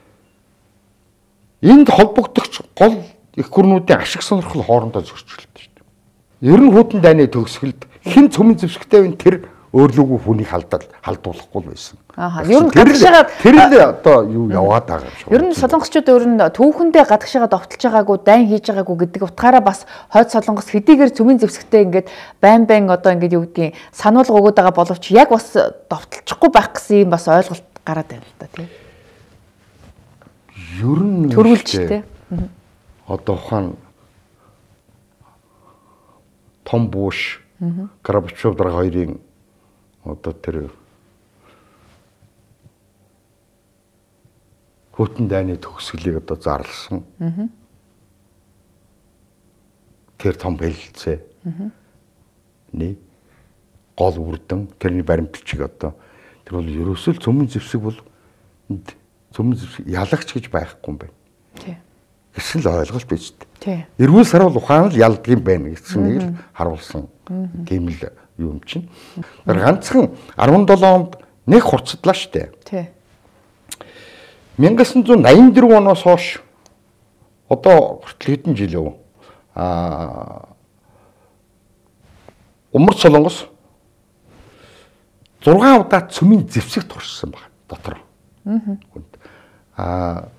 Энд холбогдогч гол их гүрнүүдийн ашиг сонирхол хоорондоо зөрчилдөж шүү дээ. Ер нь хүүдэн дайны төгсгөлд хэн цөмийн зэвсэгтэй вэ тэр өөрлөгөө хүнийг халдал халдуулахгүй л байсан. Аа. Ер нь гадагшаагаад тэр л одоо юу яваад байгаа юм шиг. Ер нь солонгосчууд өөр нь түүхэндээ гадагшаагаад довтолж байгаагүй, дайн хийж байгаагүй гэдэг утгаараа бас хойд Солонгос хэдийгээр цөмийн зэвсэгтэй ингээд байн байн одоо ингээд юу гэдгийг сануулга өгöd байгаа боловч яг бас довтолчихгүй байх гэсэн юм бас ойлголт гараад байна л да тийм. Ер нь төрүүлж тийм. Одоо ухаан том Буш, Горбачев дараа хоёрын одоо тэр хүүдэн дайны төгсгөлийг одоо зарласан. Тэр том хэлэлцээ. Нэг гол үрдэн тэрний баримтчиг одоо тэр бол ерөөсөө цөмийн зэвсэг бол цөмийн зэвсэг ялагч гэж байхгүй юм байна. Тийм. Гэсэн л ойлголт биз дээ. Эргүүл сар бол ухаан л ялдаг юм байна гэсэн нэг л харуулсан тийм л юм чинь. Тэр ганцхан арван долоо онд нэг хурцтлаа штэ. Тий. мянга девятьсот восемьдесят четыре оноос хойш одоо хүртэл хэдэн жил юу? Аа Умард Солонгос зургаан удаа цөмийн зэвсэг туршсан баг дотор. Аа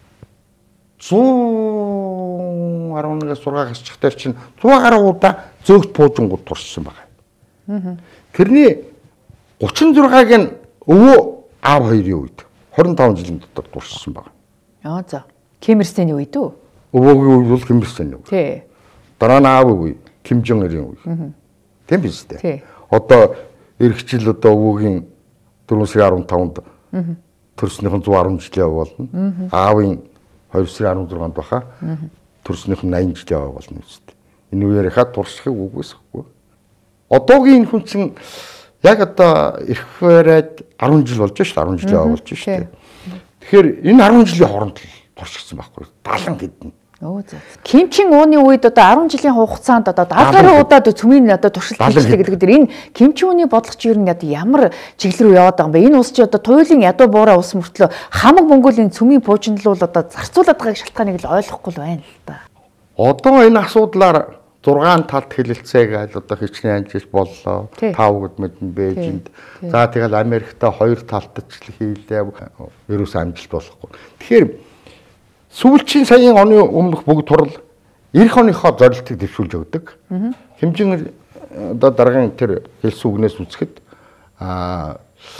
зуун арван нэгээс зураг хасчихтай чинь зуун гаруй удаа зөөгт пуужингууд туршсан баг. Тэрний гучин зургааг нь өвөө аав хоёрын үед двадцать пять жилийн дотор туршсан баг. Аа за. Ким Ир Сений үед үү? Өвөөгийн үед бол Ким Ир Сений үед. Тий. Дараа нь аав үе Ким Жон Ирийн үе. Тийм биз дээ. Одоо эх жил одоо өвөгийн дөрвөн сарын арван тавнд төрснийхэн зуун арван жилийн ав болно. Аавын хоёр сарын арван зургаанд баха төрснийхэн найман жилийн ав болно үстэй. Энэ үеэр хаад туршихыг үгүйсэхгүй. Одоогийн хүн чинь яг одоо ирэх барайд арван жил болж шүү дээ. арван жилийн ав болж шүү дээ. Тэгэхээр энэ арван жилийн хооронд л туршигдсан байхгүй. даалан хэдэн. Өө зөө. Кимчин ууны үед одоо арван жилийн хугацаанд одоо даалан гаруй удаад цөмийн одоо туршилт хийлээ гэдэг дээр энэ кимчин ууны бодлогч ер нь одоо ямар чиглэл рүү яваад байгаа юм бэ? Энэ ус чи одоо туйлын ядуу буураа ус мөртлөө хамаг Монголын цөмийн буужинлуул одоо зарцуулаад байгаагийн шалтгааныг л ойлгохгүй л байна л да. Одоо энэ асуудлаар зургаан талд хэлэлцээгээл одоо хичнээн анжилж боллоо. Тавгд мэдэн Бээжинд. За тэгэл Америкта хоёр талд ч хийлээ. Ерөөс амжилт болохгүй. Тэгэхээр сүүлчийн саяын оны өмнөх бүгд турал эх оныхоо зорилтыг дэвшүүлж өгдөг. Хэмжин одоо дараагийн тэр хэлсэн үгнээс үзэхэд аа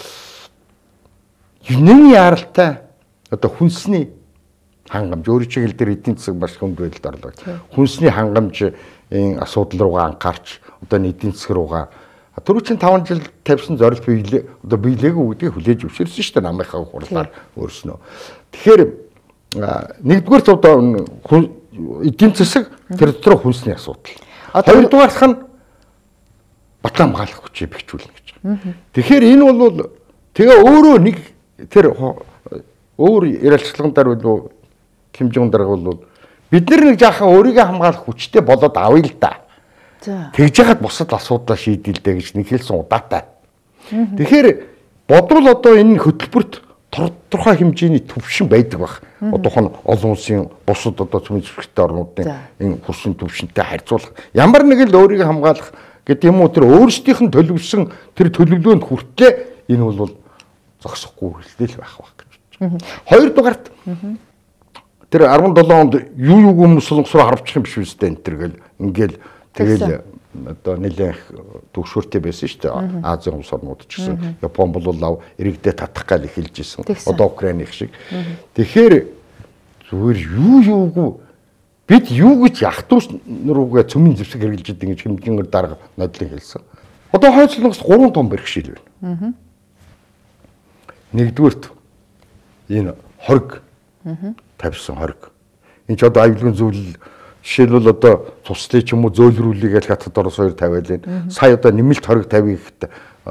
юуны яралтай одоо хүнсний хангамж өөрийн чиглэл дээр эдийн засаг маш хүнд байдалд орлоо. Хүнсний хангамж энэ асуудал руугаа анхаарч одоо эдийн засаг руугаа түрүүчийн таван жил тавьсан зорилт биелээ одоо биелээгүй гэдгийг хүлээж зөвшөөрсөн шүү дээ намынхаа хурлаар өөрснөө. Тэгэхээр нэгдүгээр одоо эдийн засаг тэр дотор хүнсний асуудал. Хоёрдугаарх нь батлан хамгаалах хүчийг бэхжүүлнэ гэж. Тэгэхээр энэ бол тэгээ өөрөө нэг тэр өөр ярилцлаган дээр бол хэмжүүн дарга бол бид нар нэг жаахан өөрийгөө хамгаалах хүчтэй болоод авъя л да. Тэгж яхад бусад асуудлаа шийдэлдэ гэж нэг хэлсэн удаатай. Тэгэхээр бодвол одоо энэ хөтөлбөрт тодорхой хэмжээний төвшин байдаг баг. Одоохон олон улсын бусад одоо цөмийн зөвшөөрөлтэй орнуудын энэ хүчин төвшөнтэй харьцуулах ямар нэг л өөрийгөө хамгаалах гэдэг юм уу тэр өөрсдийнх нь төлөвлөсөн тэр төлөвлөгөөнд хүртлээ энэ бол зогсохгүй хэлтэл байх баг гэж. Хоёрдугаарт тэр арван долоо онд юу юуг өмнө солонгос руу харвчих юм биш үстэй энэ төр гэл ингээл тэгэл одоо нэлээх төгшөөртэй байсан шүү дээ. Азийн улс орнууд ч гэсэн Япон бол лав иргэдээ татах гал эхэлж исэн. Одоо Украиных шиг. Тэгэхээр зүгээр юу юугүй бид юу гэж ах トゥ ус руугаа цөмийн зэвсэг хэрэгжилж идэг гэж хэмжингээр дарга нодлон хэлсэн. Одоо хойд солонгост гурван том бэрхшээл байна. Нэгдүгээрт энэ хориг тавьсан хориг. Энд ч одоо аюулгүй зүйл жишээлбэл одоо цуслыг ч юм уу зөөлрүүлээ гэж хатад орос хоёр тавиал энэ. Сая одоо нэмэлт хориг тавья гэхэд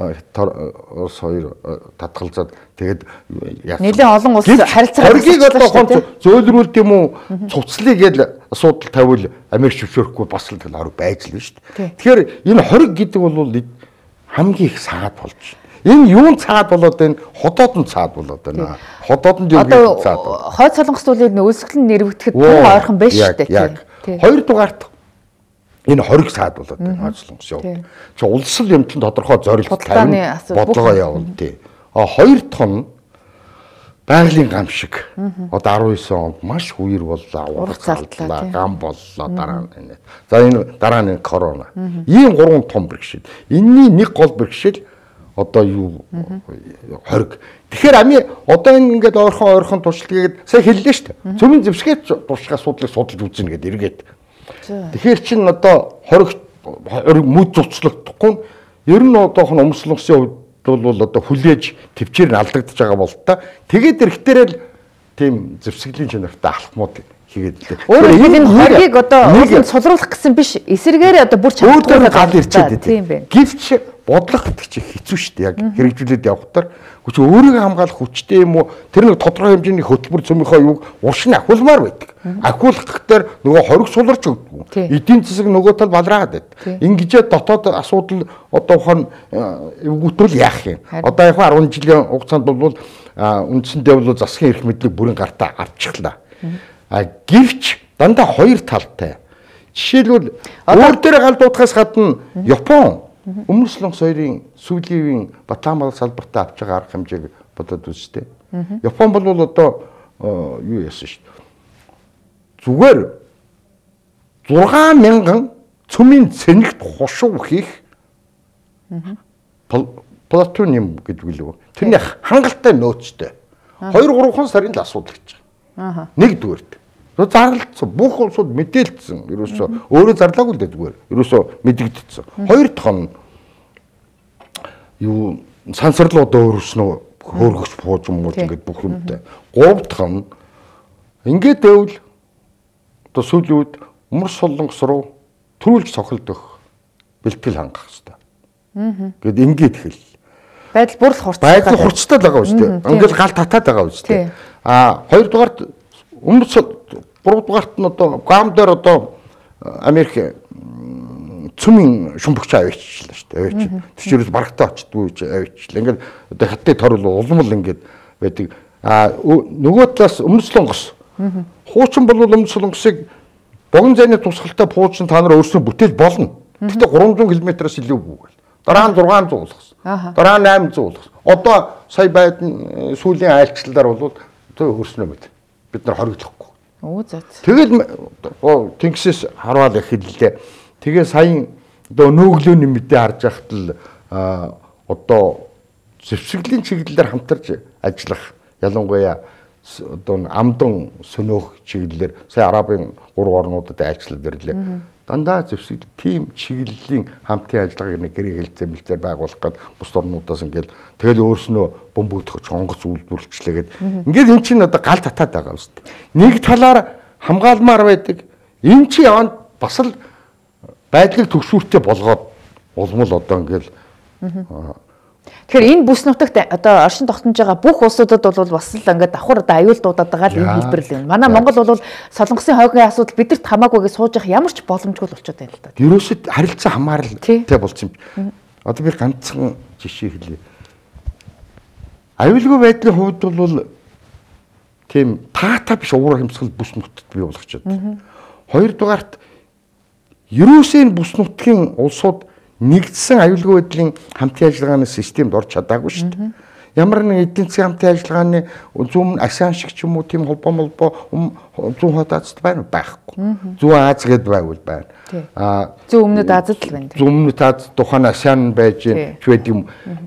орос хоёр татгалзаад тэгээд нэлээд олон улс харилцаа хоригийг одоо хон зөөлрүүлд юм уу цуцлыг гэж асуудал тавиул Америк зөвшөөрөхгүй бас л тэр хориг байж л шүү дээ. Тэгэхээр энэ хориг гэдэг бол хамгийн их саад болж байна. Энэ юун цаад болоод байна? Хотоод нь цаад болоод байна. Хотоод нь юу гэж цаад. Хойд солонгост бол энэ өсгөл нь нэрвэгдэхэд тун ойрхон байж шүү дээ. Хоёрдугаарт энэ хориг цаад болоод байна. Хойд солонгос яв. Чи улс л юм чинь тодорхой зорилт тавина. Бодлогоо явуул тий. А хоёр дахь нь байгалийн гам шиг. Одоо арван девять онд маш үер боллоо. Ургац залдлаа, гам боллоо дараа нь. За энэ дараа нь корона. Ийм гурван том бэрхшээл. Энийний нэг гол бэрхшээл одоо юу хориг. Тэгэхээр ами одоо энэ ингээд ойрхон ойрхон туршлагыг сая хэллээ шүү дээ. Цөмийн зэвсгээд туршлагын асуудлыг судалж үзнэ гэдэг эргээд. Тэгэхээр чин одоо хориг хориг мүд зурцлагдахгүй. Ер нь одоохон өмслөнгөсийн хувьд бол одоо хүлээж төвчээр нь алдагдаж байгаа бол та. Тэгээд эрэхтэрэл тийм зэвсгэлийн чанартай алхмууд хийгээд лээ. Өөрөөр энэ хоригийг одоо ууланд сулруулах гэсэн биш. Эсэргээр одоо бүр чаддгүй гал ирчээд тийм байна. Гэвч бодлого гэдэг чинь хэцүү шүү дээ. Яг хэрэгжүүлээд явахтар хүч өөрийгөө хамгаалах хүчтэй юм уу? Тэр нэг тодорхой хэмжээний хөтөлбөр цөмийнхөө юг уршин ахиулмаар байдаг. Ахиулах гэхээр нөгөө хориг суларч өгдөг. Эдийн засаг нөгөө тал балраад байд. Ингэжээ дотоод асуудал одоохон эвгүүтэл яах юм? Одоо яг арван жилийн хугацаанд бол үндсэндээ бол засгийн эрх мэдлийг бүрэн гартаа авчихлаа. А гэвч дандаа хоёр талтай. Жишээлбэл өөр дээр гал дуутахаас гадна Япон өмнө солонгос хоёрын сүүлийн Батамал салбартаа авч байгаа арга хэмжээг бодоод үзтээ. Япон бол одоо юу яасан шүү дээ. Зүгээр зургаан мянган цөмийн цэнэгт хушуу хийх платониум гэдэг үлээ. Тэрний хангалттай нөөцтэй. хоёр гурван сарын л асуудал гэж байгаа. Нэгдүгээр зарлалцсан бүх улсууд мэдээлсэн. Ерөөсөө өөрөө зарлаагүй л дээ зүгээр. Ерөөсөө мэдэгдсэн. Хоёр дахь нь юу сансарлуу одоо өөрснөө хөөргөж бууж юм уу ингээд бүх юмтай. Говьдох нь ингээд байвал одоо сүүлийн үед умар солонгос руу төрүүлж цохилдох бэлтгэл хангах хэрэгтэй. Аа. Гэт ингээд хэл. Байдал бүр л хурцтай. Байдал хурцтай л байгаа шүү дээ. Ингээд гал татаад байгаа шүү дээ. Аа хоёрдугаарт өмнөд гуравдугаарт нь одоо Гуам дээр одоо Америк цүмийн шумбагч аваачлаа шүү дээ. Аваач. Тэчээрээс барагтаа очдгүй ч аваачлаа. Ингээд одоо хаттай торол улмал ингээд байдаг. Аа нөгөө талаас өмнөд солонгос. Хуучин бол өмнөд солонгосыг богино зайны тусгалтай пуучин та нар өөрсдөө бүтээл болно. Гэхдээ гурамзуун км-аас илүү бүүгэл. Дараа нь зургаан зуун болгосон. Дараа нь айман зуун болгосон. Одоо сая байдны сүүлийн айлчлалаар бол өөрснөө мэд. Бид нар хориглохгүй. Оо за. Тэгэл тэнгисээс харвал эхэллээ. Тэгээ сая одоо нөөглөөний мэдээ харж байхад л одоо зэвсэглийн чиглэлээр хамтарч ажиллах ялангуяа одоо амдан сөнөөх чиглэлээр сая арабын гурван орнуудад айлчлал ирлээ. Дандаа зэвсэг тийм чиглэлийн хамтын ажиллагааг нэг гэрээ хэлцээ мэлцээр байгуулах гээд бус орнуудаас ингээд тэгэл өөрснөө бөмбөгдөх чонгоц үйлдвэрлэжлээгээд ингээд эн чинь одоо гал татаад байгаа юм шүү дээ. Нэг талаар хамгаалмаар байдаг. Эн чинь яванд бас л байдлыг төгсвөртэй болгоод улмал одоо ингээд тэгэхээр энэ бүс нутагт одоо оршин тогтнож байгаа бүх улсуудад бол бас л ингээд давхар одоо аюулдуудаад байгаа л энэ хэлбэр л юм. Манай Монгол бол солонгосын хойгийн асуудал бидэрт хамаагүйгээ сууж явах ямар ч боломжгүй л болчиход байна л да. Ерөөсөд харилцаа хамааралтай болсон юм. Одоо би ганцхан жишээ хэлье. Аюулгүй байдлын хувьд бол тийм таата биш уур хэмсгэл бүс нутагт бий болгочод. Хоёрдугаарт ерөөсөө энэ бүс нутгийн улсууд нэгдсэн аюулгүй байдлын хамтын ажиллагааны системд орж чадаагүй шүү дээ. Ямар нэг эдийн засгийн хамтын ажиллагааны зүүн АСЕАН шиг ч юм уу тийм холбоо молбоо зүүн хойд Азад байна уу? Байхгүй. Зүүн Аз гэдээ байвал байна. Аа зүүн өмнөд Азад л байна. Зүүн өмнөд Азад тухайн АСЕАН байж чвэд юм.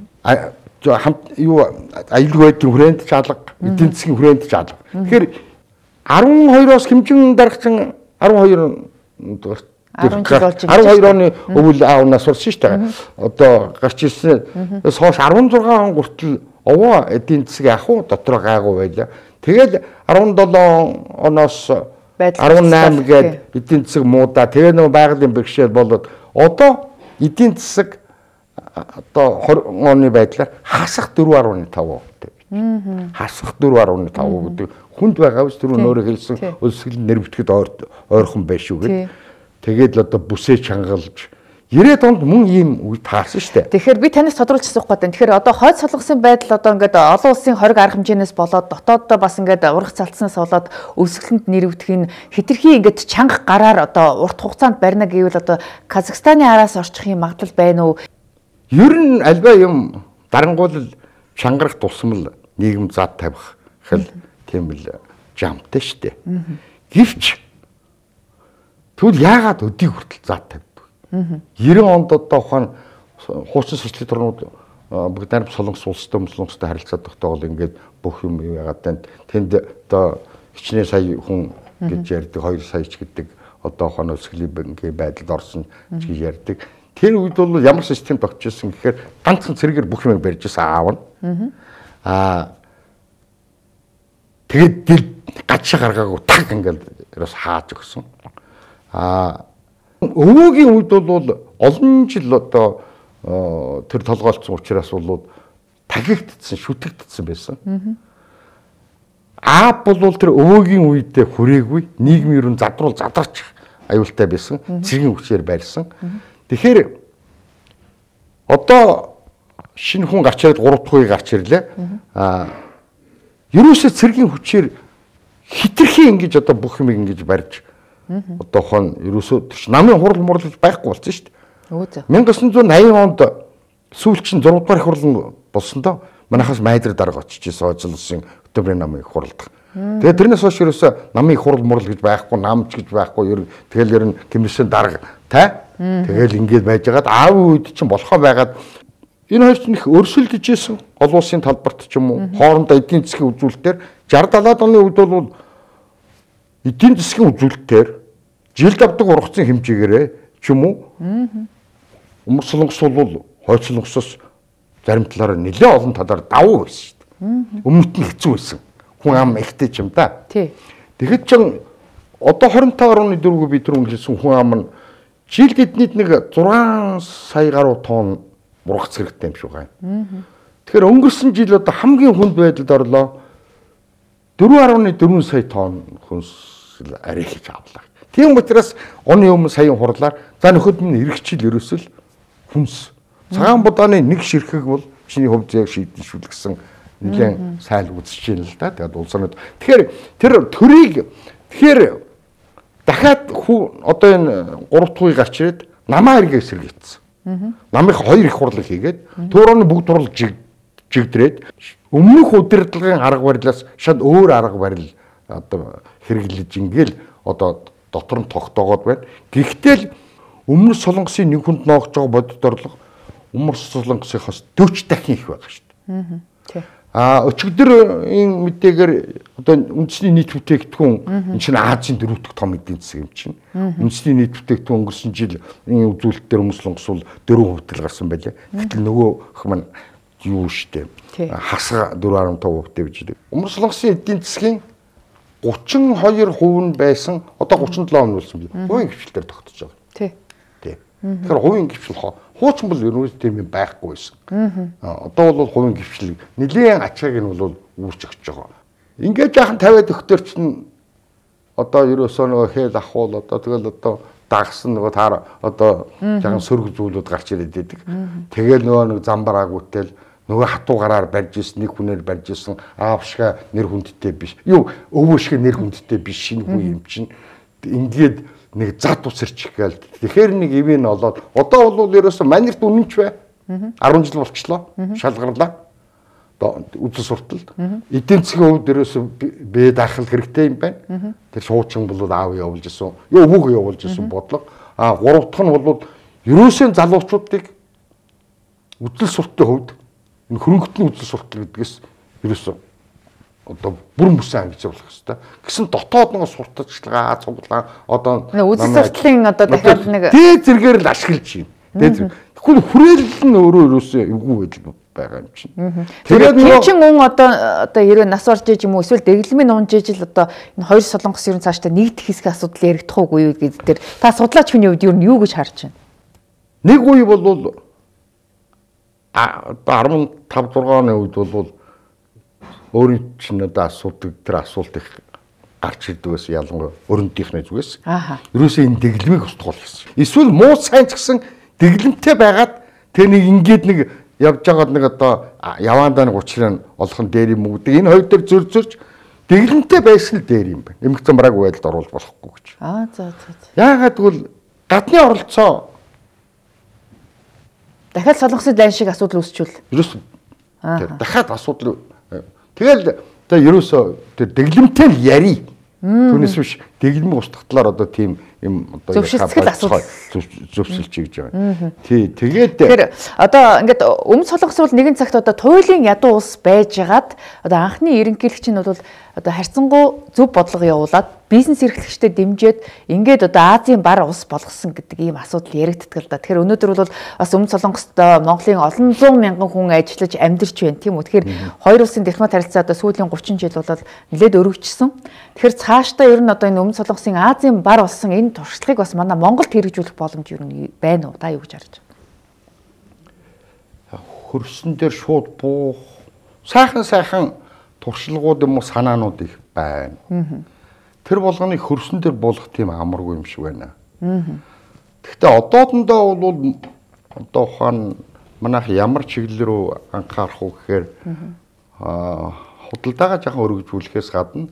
Хамт юу аюулгүй байдлын хүрээнд ч алга, эдийн засгийн хүрээнд ч алга. Тэгэхээр арван хоёроос хэмжин дарагчин арван хоёр дугаар арван хоёр оны өвөл аавнаас сурсан шүү дээ. Одоо гарч ирсэн соош арван зургаан он хүртэл овоо эдийн засгийн ахуй дотроо гайгүй байлаа. Тэгэл арван долоон оноос арван найман гээд эдийн засаг муудаа тэгээ нөгөө байгалийн бэрхшээл болоод одоо эдийн засаг одоо двадцать оны байдлаар хасах дөрвөн арван тав гэдэг. Хасах дөрвөн арван тав гэдэг хүнд байгаа биш түрүү нөөрэ хэлсэн өлсгөл нэрвтгэд ойрхон байш шүү гэдэг. Тэгээд л одоо бүсээ чангалж ирээд онд мөн ийм үе таарсан шүү дээ. Тэгэхээр би танаас тодруулж асуух гэдэг. Тэгэхээр одоо хойд солонгосын байдал одоо ингээд олон улсын хориг арга хэмжээнээс болоод дотооддоо бас ингээд урах цалцснаас болоод өвсгөлөнд нэрвдэхийн хитрхи ингээд чанга гараар одоо урт хугацаанд барина гэвэл одоо Казахстаны араас орчих юм магадлал байна уу? Ер нь альва юм дарангуул чангарах тусмал нийгэм зад тавих хэл тийм л жамтай шүү дээ. Гэвч тэгвэл яагаад өдийг хүртэл зад тавьдаг? девяносто онд одоо ухаан хуучин социалист орнууд бүгд нарийн солонгос улстай мөслөngsтэй харилцаад тогтоогол ингээд бүх юм яагаад танд тэнд одоо хичнээн сая хүн гэж ярьдаг хоёр сая ч гэдэг одоо ухаан өсгөлийн байдалд орсон ч гэж ярьдаг. Тэр үед бол ямар систем тогтчихсон гэхээр ганцхан цэрэгээр бүх юм барьж байсан аав нь. Аа тэгээд дил гачаа гаргаагүй таг ингээд ерөөс хааж өгсөн. А өвөөгийн үед бол олон жил одоо тэр толгойлцсон учраас бол тагигдсан, шүтэгдсэн байсан. Аа бол тэр өвөөгийн үедээ хүрээгүй нийгмийн ерөн задруул задарч аюултай байсан, цэргийн хүчээр байрсан. Тэгэхээр одоо шинэ хүн гарч ирээд гурав дахь үе гарч ирлээ. А ерөөсөө цэргийн хүчээр хитрхи ингэж одоо бүх юм ингэж барьж одоо хон ерөөсөө намын хурал мурлаж байхгүй болсон шүү дээ. мянга девятьсот восемьдесят онд сүүлчин зургаан дахь хурлан болсон доо. Манайхаас майдар дарга очиж ирсэн Ойцол улсын Өктөбрийн намын хуралдах. Тэгээд тэрнээс хойш ерөөсөө намын хурал мурал гэж байхгүй, намч гэж байхгүй. Ер тэгэл ер нь комиссын дарга тай. Тэгэл ингэж байж байгаад аав үед чинь болохоо байгаад энэ хоёр ч их өрсөлдөж исэн олон улсын талбарт ч юм уу хоорондоо эдийн засгийн үзүүлэлтээр шестьдесят дааад оны үед бол эдийн засгийн үзүүлэлтээр жилд авдаг ургацын хэмжээгээрээ ч юм уу. Умар солонгос бол хойд солонгосоос зарим талаараа нэлээд олон талаар давуу байсан шүү дээ. Өмнөд нь хэцүү байсан. Хүн ам ихтэй ч юм да. Тий. Тэгэхэд ч одоо двадцать пять гаруй дөрвөг би түрүүн хэлсэн хүн ам нь жилд эднийд нэг зургаан сая гаруй тонн ургац хэрэгтэй юм шиг байна. Тэгэхээр өнгөрсөн жил одоо хамгийн хүнд байдалд орлоо four point four сая тонн хүнс арай хийж авлаа. Тийм учраас оны өмнө саяын хурлаар за нөхөд минь эргэжил ерөөсөл хүнс. Цагаан будааны нэг ширхэг бол чиний хувьд яг шийдэлшүүл гэсэн нэлээд сайн үзэж байна л да. Тэгээд улс орнууд. Тэгэхээр тэр төрийг тэгэхээр дахиад одоо энэ гурав дахь үе гарч ирээд намаа эргээ эсэргээрсэн. Намынх хоёр их хурлыг хийгээд туураны бүгд турал жигдрээд өмнөх удирдлагын арга барилаас шууд өөр арга барил одоо хэрэглэж ингээл одоо дотор нь тогтоогоод байна. Гэхдээ л өмнөх солонгосын нэг хүнд ноогч байгаа бодит орлого өмнөх солонгосынхоос forty дахин их байгаа шүү дээ. А өчигдрийн мэдээгээр одоо үндэсний нийт бүтээгдэхүүн энэ чинь Азийн дөрөв дэх том эдийн засаг юм чинь. Үндэсний нийт бүтээгдэхүүн өнгөрсөн жил энэ үзүүлэлтээр өмнө солонгос бол four percent гарсан байлаа. Гэтэл нөгөөх маань юу штэ хасга four point five percent гэж. Өмнө солонгосын эдийн засгийн thirty-two percent нь байсан одоо thirty-seven percent болсон би. Хувийн хвшилтээр тогтож байгаа. Тий. Тий. Тэгэхээр хувийн хвшил хуучин бол ерөөс тийм юм байхгүй байсан. Одоо бол хувийн хвшил нэлийн ачааг нь бол үүрч өгч байгаа. Ингээд яахан тавиад өгтөр чинь одоо ерөөсөө нөгөө хэл ахуул одоо тэгэл одоо дагсан нөгөө таар одоо жахан сөрөг зүйлүүд гарч ирээд байдаг. Тэгэл нөгөө нэг зам бараагүйтэл нөгөө хатуу гараар барьж ирсэн нэг хүнээр барьж ирсэн аав шиг нэр хүндтэй биш. Юу өвөө шиг нэр хүндтэй биш шинэ хүн юм чинь. Ингээд нэг зад усэрч гээл. Тэгэхээр нэг ивэн олоод одоо бол ерөөсөө манерт үнэнч бай. ten жил болчлоо. Шалгарлаа. Одоо үзэл суртал. Эдийн засгийн хувьд ерөөсөө бие даахал хэрэгтэй юм байна. Тэр шуучин бол аав явуулж исэн. Юу өвөг явуулж исэн бодлого. А гурав дахь нь бол ерөөсөө залуучуудыг үзэл сурталын хувьд энэ хөрөнгөтний үзэл суртал гэдгээс ерөөсөө одоо бүрэн бүсэн ангиж болох хэвээр. Гэсэн дотоод нэг сурталчилгаа, цуглаа одоо үзэл сурталын одоо дахиад нэг тий зэргээр л ашиглаж байна. Тэгвэл хүрээлэл нь өөрөө ерөөсөө эвгүй байдал байгаа юм чинь. Тэгээд чин өн одоо одоо хэрэг нас орж иж юм уу эсвэл дэглэмийн унж иж л одоо энэ хоёр солонгос ер нь цаашдаа нэгдэх хэсэг асуудал яригдах уугүй юу гэдэг дээр та судлаач хүний хувьд ер нь юу гэж харж байна? Нэг үе бол а ten five six оны үед бол өөрийн чинь одоо асуудаг тэр асуулт их гарч ирдэг байсан ялангуяа өрөндийнхний зүгээс. Аа. Ерөөсөө энэ дэглэмийг устгуул гэсэн. Эсвэл муу сайн ч гэсэн дэглэмтэй байгаад тэр нэг ингээд нэг явж байгаад нэг одоо яваандаа нэг учраа олох нь дээр юм уу гэдэг энэ хоёр дээр зөр зөрж дэглэмтэй байсан л дээр юм байна. Эмх замбрааг байдалд оруулж болохгүй гэж. Аа за за. Яагаад гэвэл гадны оролцоо дахиад солонгосын дайн шиг асуудал үүсчүүл. Ерөөс дахиад асуудал тэгэл одоо ерөөсөө тэр дэглэмтэй л яри. Түүнээс биш дэглэмийг устгах талаар одоо тийм юм одоо зөвшөлтсгөл асуудал зөвшөлж гэж байгаа. Тий, тэгээд тэгэхээр одоо ингээд өмнө солонгос бол нэгэн цагт одоо туйлын ядуу улс байжгаад одоо анхны ерөнхийлөгч нь бол одоо харьцангуй зөв бодлого явуулаад бизнес эрхлэгчдэд дэмжиж ингээд одоо Азийн бар улс болгосон гэдэг ийм асуудал яригддаг л да. Тэгэхээр өнөөдөр бол бас өмнө солонгост Монголын олон зуун мянган хүн ажиллаж амьдарч байна тийм үү. Тэгэхээр хоёр улсын дипломат харилцаа одоо сүүлийн thirty жил бол нэлээд өргөжсөн. Тэгэхээр цаашдаа ер нь одоо энэ өмнө солонгосын Азийн бар болсон энэ туршлагыг бас манай Монголд хэрэгжүүлэх боломж ер нь байна уу? Та юу гэж харж байна? Хөрсөн дээр шууд буух сайхан сайхан туршлагууд юм уу санаанууд их байна. Тэр болгоныг хөрсөн дээр болох тийм амаргүй юм шиг байна. Гэхдээ одоодондоо бол одоо ухаан манайх ямар чиглэл рүү анхаарах уу гэхээр худалдаагаа жоохон өргөжүүлэхээс гадна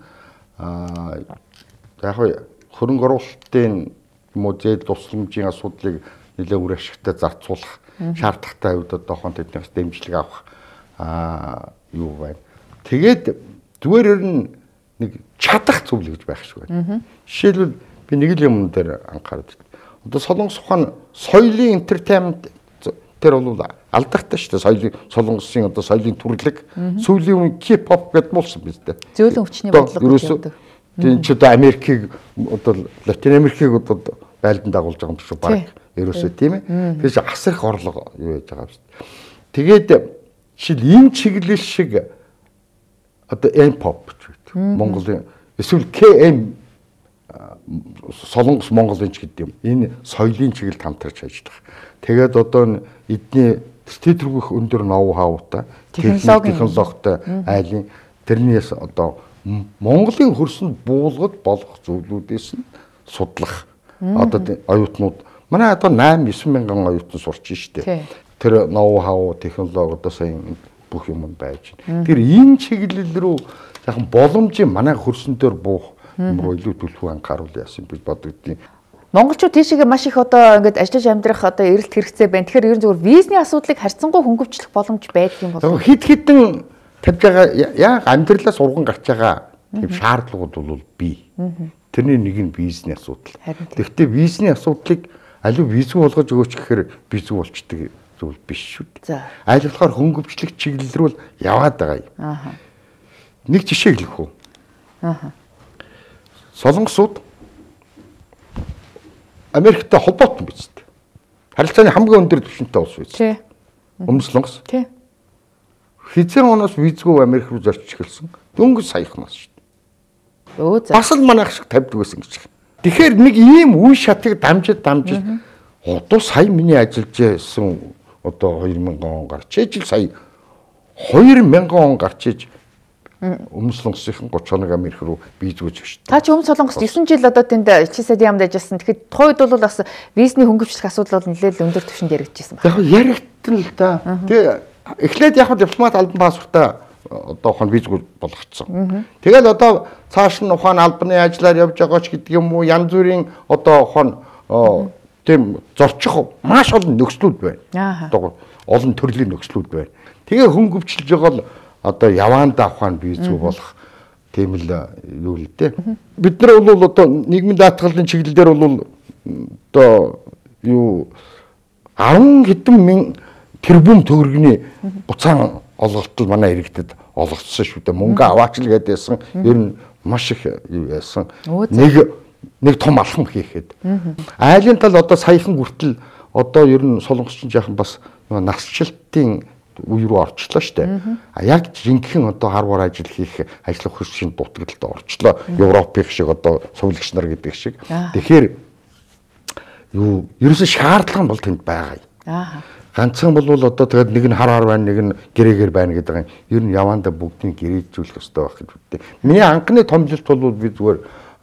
яг хөрөнгө оруулалтын юм уу зээл тусламжийн асуудлыг нэлээд үр ашигтай зарцуулах шаардлагатай үед одоо хон тэднээс дэмжлэг авах юу байна. Тэгээд зүгээр ер нь нэг чадах зүйл гэж байх шиг байна. Жишээлбэл би нэг л юм дээр анхаард. Одоо солонгос ухаан соёлын entertainment тэр бол алдахтай шүү дээ. Соёлын солонгосын одоо соёлын түрлэг сүүлийн үе K-pop гэдэг болсон биз дээ. Зөөлөн хүчний бодлого гэдэг. Тэгээд ч одоо Америкийг одоо Латин Америкийг одоо байлдан дагуулж байгаа юм шиг баг ерөөсөө тийм ээ. Тэгэхээр асар их орлого юу яаж байгаа юм. Тэгээд жишээл энэ чиглэл шиг одоо M-pop гэдэг. Монголын эсвэл кей эм Солонгос Монголын ч гэдэг юм. Энэ соёлын чиглэлд хамтарч ажиллах. Тэгээд одоо эдний тэтгэврөх өндөр ноу хавтай технологитой айлын тэрнээс одоо Монголын хөрсөнд буулгад болох зүйлүүдээс нь судлах. Одоо оюутнууд манай одоо восемь девять мянган оюутан сурч штэ. Тэр ноу хав технологи одоо сайн бүх юм байж. Тэр энэ чиглэл рүү яхан боломжийн манай хөрсөн дээр буух юм руу илүү төлөв анхааруул яасан би бодогдیں۔ Монголчууд тийшээгээ маш их одоо ингээд ажиллаж амьдрах одоо эрэлт хэрэгцээ байна. Тэгэхээр ер нь зөвхөн визний асуудлыг харьцангуй хөнгөвчлөх боломж байдаг юм болов уу? Хид хідэн тавьж байгаа яг амьдралаас урган гарч байгаа тийм шаардлагууд бол бий. Тэрний нэг нь визний асуудал. Тэгэхдээ визний асуудлыг аливаа визгүй болгож өгөөч гэхээр визгүй болчдөг зүйл биш шүү дээ. Аль болохоор хөнгөвчлөх чиглэл рүү яваад байгаа юм. Аа. Нэг жишээ хэлэх үү? Аа. Солонгосууд Америктэй холбоотой биз дээ. Харилцааны хамгийн өндөр түвшинтэй улс биз. Тий. Өмнө Солонгос. Тий. Хизээ оноос визгүй Америк руу зорчих эхэлсэн. Дөнгөж саяхнаас шүү дээ. Өө за. Бас л манайх шиг тавьдаг байсан гэж. Тэгэхээр нэг ийм үе шатыг дамжид дамжид одоо сая миний ажиллаж байсан одоо две тысячи он гарч ижил сая две тысячи он гарч иж Өмнө Солонгосын тридцать хоног Америк руу визгүйж шүү дээ. Та ч Өмнө Солонгост девять жил одоо тэнд ичээсэд ямд ажилласан. Тэгэхэд тухайд бол бас визний хөнгөвчлөх асуудал бол нэлээд өндөр түвшинд яригдчихсэн байна. Яг яригдсан л да. Тэгээ эхлээд яг дипломат албан паспортаа одоо ухаан визгүй болгоцсон. Тэгэл одоо цааш нь ухаан албаны ажиллаар явж байгаа ч гэдэг юм уу янз бүрийн одоо ухаан тийм зорчих маш олон нөхцлүүд байна. Одоо олон төрлийн нөхцлүүд байна. Тэгээ хөнгөвчлж байгаа л одоо яваанда ухаан визгүй болох тийм л юу л дээ. Бид нар бол одоо нийгмийн даатгалын чиглэлээр бол одоо юу десять хэдэн мянган тэрбум төгрөгийн буцаан олголтол манай иргэдэд олгоцсон шүү дээ. Мөнгө аваач л гэдээсэн ер нь маш их юу яасан. Нэг нэг том алхам хийхэд. Айлын тал одоо саяхан хүртэл одоо ер нь солонгосчин жаахан бас насжилтын үе рүү орчлоо штэ. А яг жинхэнэ одоо харвар ажил хийх ажлах хөшийн дутагдaltaд орчлоо. Европын шиг одоо сувилагч нар гэдэг шиг. Тэгэхээр юу ерөөсөө шаардлага бол тэнд байгаа юм. Аа. Ганцхан бол одоо тэгээд нэг нь хар хар байна, нэг нь гэрээгээр байна гэдэг юм. Ер нь яваандаа бүгдийг гэрээжүүлэх ёстой байх гэж үтээ. Миний анхны томжилт бол би зүгээр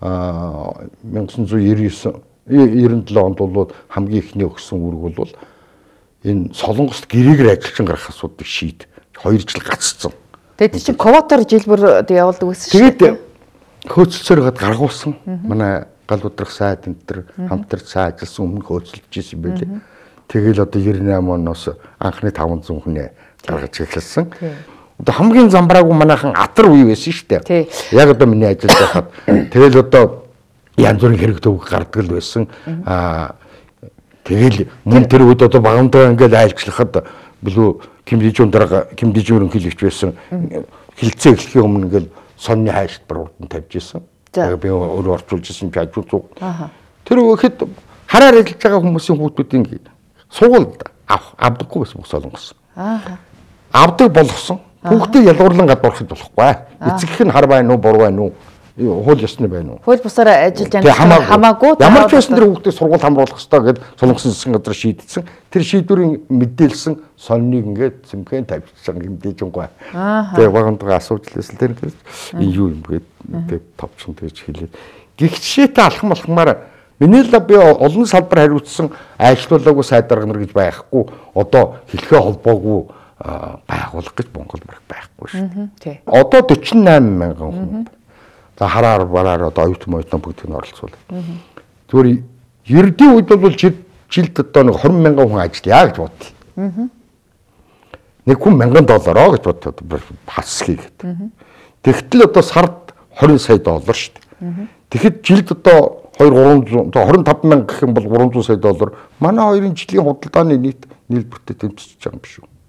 nineteen ninety-nine онд бол хамгийн ихний өгсөн үүрэг бол энэ Солонгост гэрээгээр ажилчин гарах асуудыг шийд. хоёр жил гаццсан. Тэгээд чи квотор жилбэр явуулдаг байсан шүү дээ. Тэгээд хөөцөлцөөр гад гаргуулсан. Манай гал удрах сайд энэ төр хамтарч сайн ажилласан өмнө хөөцөлж ирсэн байлээ. Тэгэл одоо ninety-eight оноос анхны five hundred хүн гаргаж эхэлсэн. Одоо хамгийн замбраагүй манайхан атар үе байсан шүү дээ. Яг одоо миний ажиллаж байхад тэгэл одоо янз бүрийн хэрэг төвөг гардаг л байсан. Аа тэгэл мөн тэр үед одоо багамдаа ингээд айлчлахад билүү Кимдижүүн дараа Кимдижүүн хэлэгч байсан. Хилцээ эхлэхийн өмнө ингээд сонны хайшбар урд нь тавьж исэн. Тэгээ би өөрөө орчуулж исэн жажууд. Тэр ихэд хараар ажиллаж байгаа хүмүүсийн хүүхдүүдийн сугуулд авдаггүй байсан Солонгос. Аа. Авдаг болгосон. Хүүхдээ ялгуурлан гадуурхад болохгүй. Эцэгх нь хар байна уу, бур байна уу? Хууль ёсны байна уу? Хууль бусаараа ажиллаж байгаа хамаагүй. Ямар ч байсан тэр хүүхдээ сургууль хамруулах ёстой гэдээ Солонгосын засгийн газар шийдсэн. Тэр шийдвэрийн мэдээлсэн сонныг ингээд цэмхэн тавьчихсан гэмдээжгүй. Тэгээ багантайгаа асууж лээсэн тэр энэ юу юм гээд тэгээд товчхон тэгж хэлээд. Гихчээтэй алхам алхмаар миний л би олон салбар хариуцсан айлчлуулаагүй сайд дарга нар гэж байхгүй. Одоо хэлхээ холбоогүй байгуулах гэж Монгол бараг байхгүй шүү. Одоо forty-eight мянган хүн. За хараар бараар одоо оюутан оюутан бүгдийг нь оролцуул. Зүгээр ердийн үед бол жилд одоо нэг twenty мянган хүн ажиллая гэж бодлоо. Нэг хүн one thousand доллароо гэж бодлоо хас хийгээд. Тэгтэл одоо сард twenty сая доллар шүү дээ. Тэгэхэд жилд одоо two hundred twenty-five мянга гэх юм бол three hundred сая доллар манай хоёрын жилийн худалдааны нийт нийлбэртэй тэмцэж байгаа юм биш үү?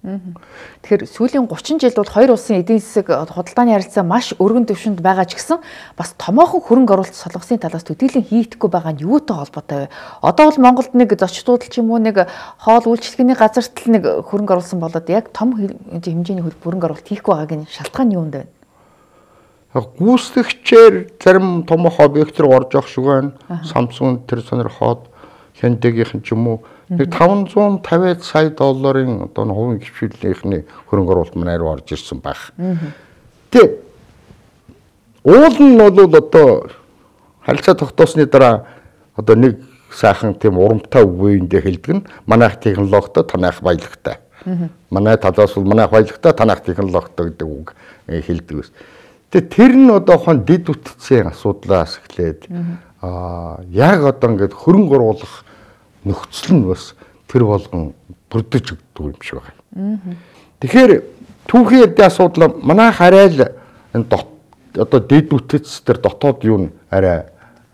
Тэгэхээр сүүлийн гучин жилд бол хоёр улсын эдийн засаг худалдааны харилцаа маш өргөн түвшинд байгаа ч гэсэн бас томоохон хөрөнгө оруулалт солонгосын талаас төдийлөн хийхгүй байгаа нь юутай холбоотой вэ? Одоо бол Монголд нэг зочд дуудлал ч юм уу нэг хоол үйлчлэгээний газарт л нэг хөрөнгө оруулсан болоод яг том хэмжээний хөрөнгө оруулалт хийхгүй байгаагийн шалтгаан нь юунд вэ? Гүйцэтгэгчээр зарим томоохон объект руу орж явах шиг байна. Samsung тэр сонирхоод Hyundai-гийн ч юм уу нэг таван зуун тавиад сая долларын одоо хувийн гишүүлийнхний хөрөнгө оруулалт манай руу орж ирсэн байх. Тэ уул нь бол одоо харилцаа тогтоосны дараа одоо нэг сайхан тийм урамтай үеиндээ хэлдэг нь манайх технологитой танайх баялагтай. Манай талаас бол манайх баялагтай танайх технологитой гэдэг үг хэлдэг ус. Тэгээ тэр нь одоо хон дид үтцийн асуудлаас эхлээд аа яг одоо ингээд хөрөнгө оруулах нөхцөл нь бас тэр болгон бүрдэж өгдөг юм шиг байна. Тэгэхээр түүхийн эдийн асуудал манай харай л энэ одоо дэд үтц тэр дотоод юу н арай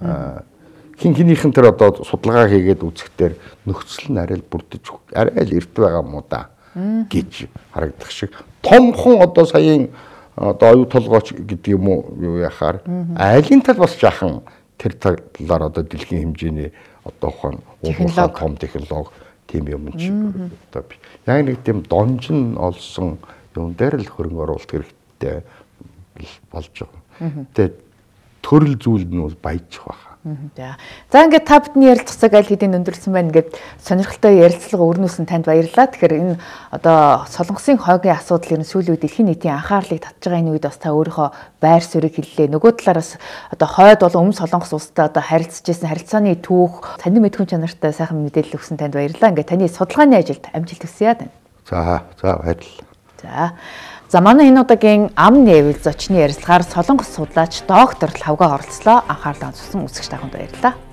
хин хинийхэн тэр одоо судалгаа хийгээд үзэхдээ нөхцөл нь арай л бүрдэж арай л эрт байгаа юм уу да гэж харагдах шиг. Томхон одоо саяын одоо оюу толгойч гэдэг юм уу юу яхаар айлын тал бас жаахан тэр талаар одоо дэлхийн хэмжээний одоо хон уурхай том технологи тийм юм чи одоо би яг нэг тийм донжин олсон юм дээр л хөрөнгө оруулалт хэрэгтэй болж байгаа. Тэгээд төрөл зүйл нь бол баяжих байна. За ингээд та бидний ярилцлагыг аль хэдийн өндөрлсөн байна. Ингээд сонирхолтой ярилцлага өрнүүлсэн танд баярлалаа. Тэгэхээр энэ одоо солонгосын хойгийн асуудал ер нь сүүлийн үед дэлхийн нийтийн анхаарлыг татж байгаа энэ үед бас та өөрийнхөө байр суурийг хэллээ. Нөгөө талаараас одоо хойд бол өмнө солонгос улстай одоо харилцаж байсан харилцааны түүх, таны мэдхүйн чанартай сайхан мэдээлэл өгсөн танд баярлалаа. Ингээд таны судалгааны ажилд амжилт хүсье тань. За за баярлалаа. За За манай энэ удаагийн ам нээвэл зочны ярилцлагаар солонгос судлаач доктор Лавга оролцлоо. Анхаарлаа сонсон үзэгч таханд баярлалаа.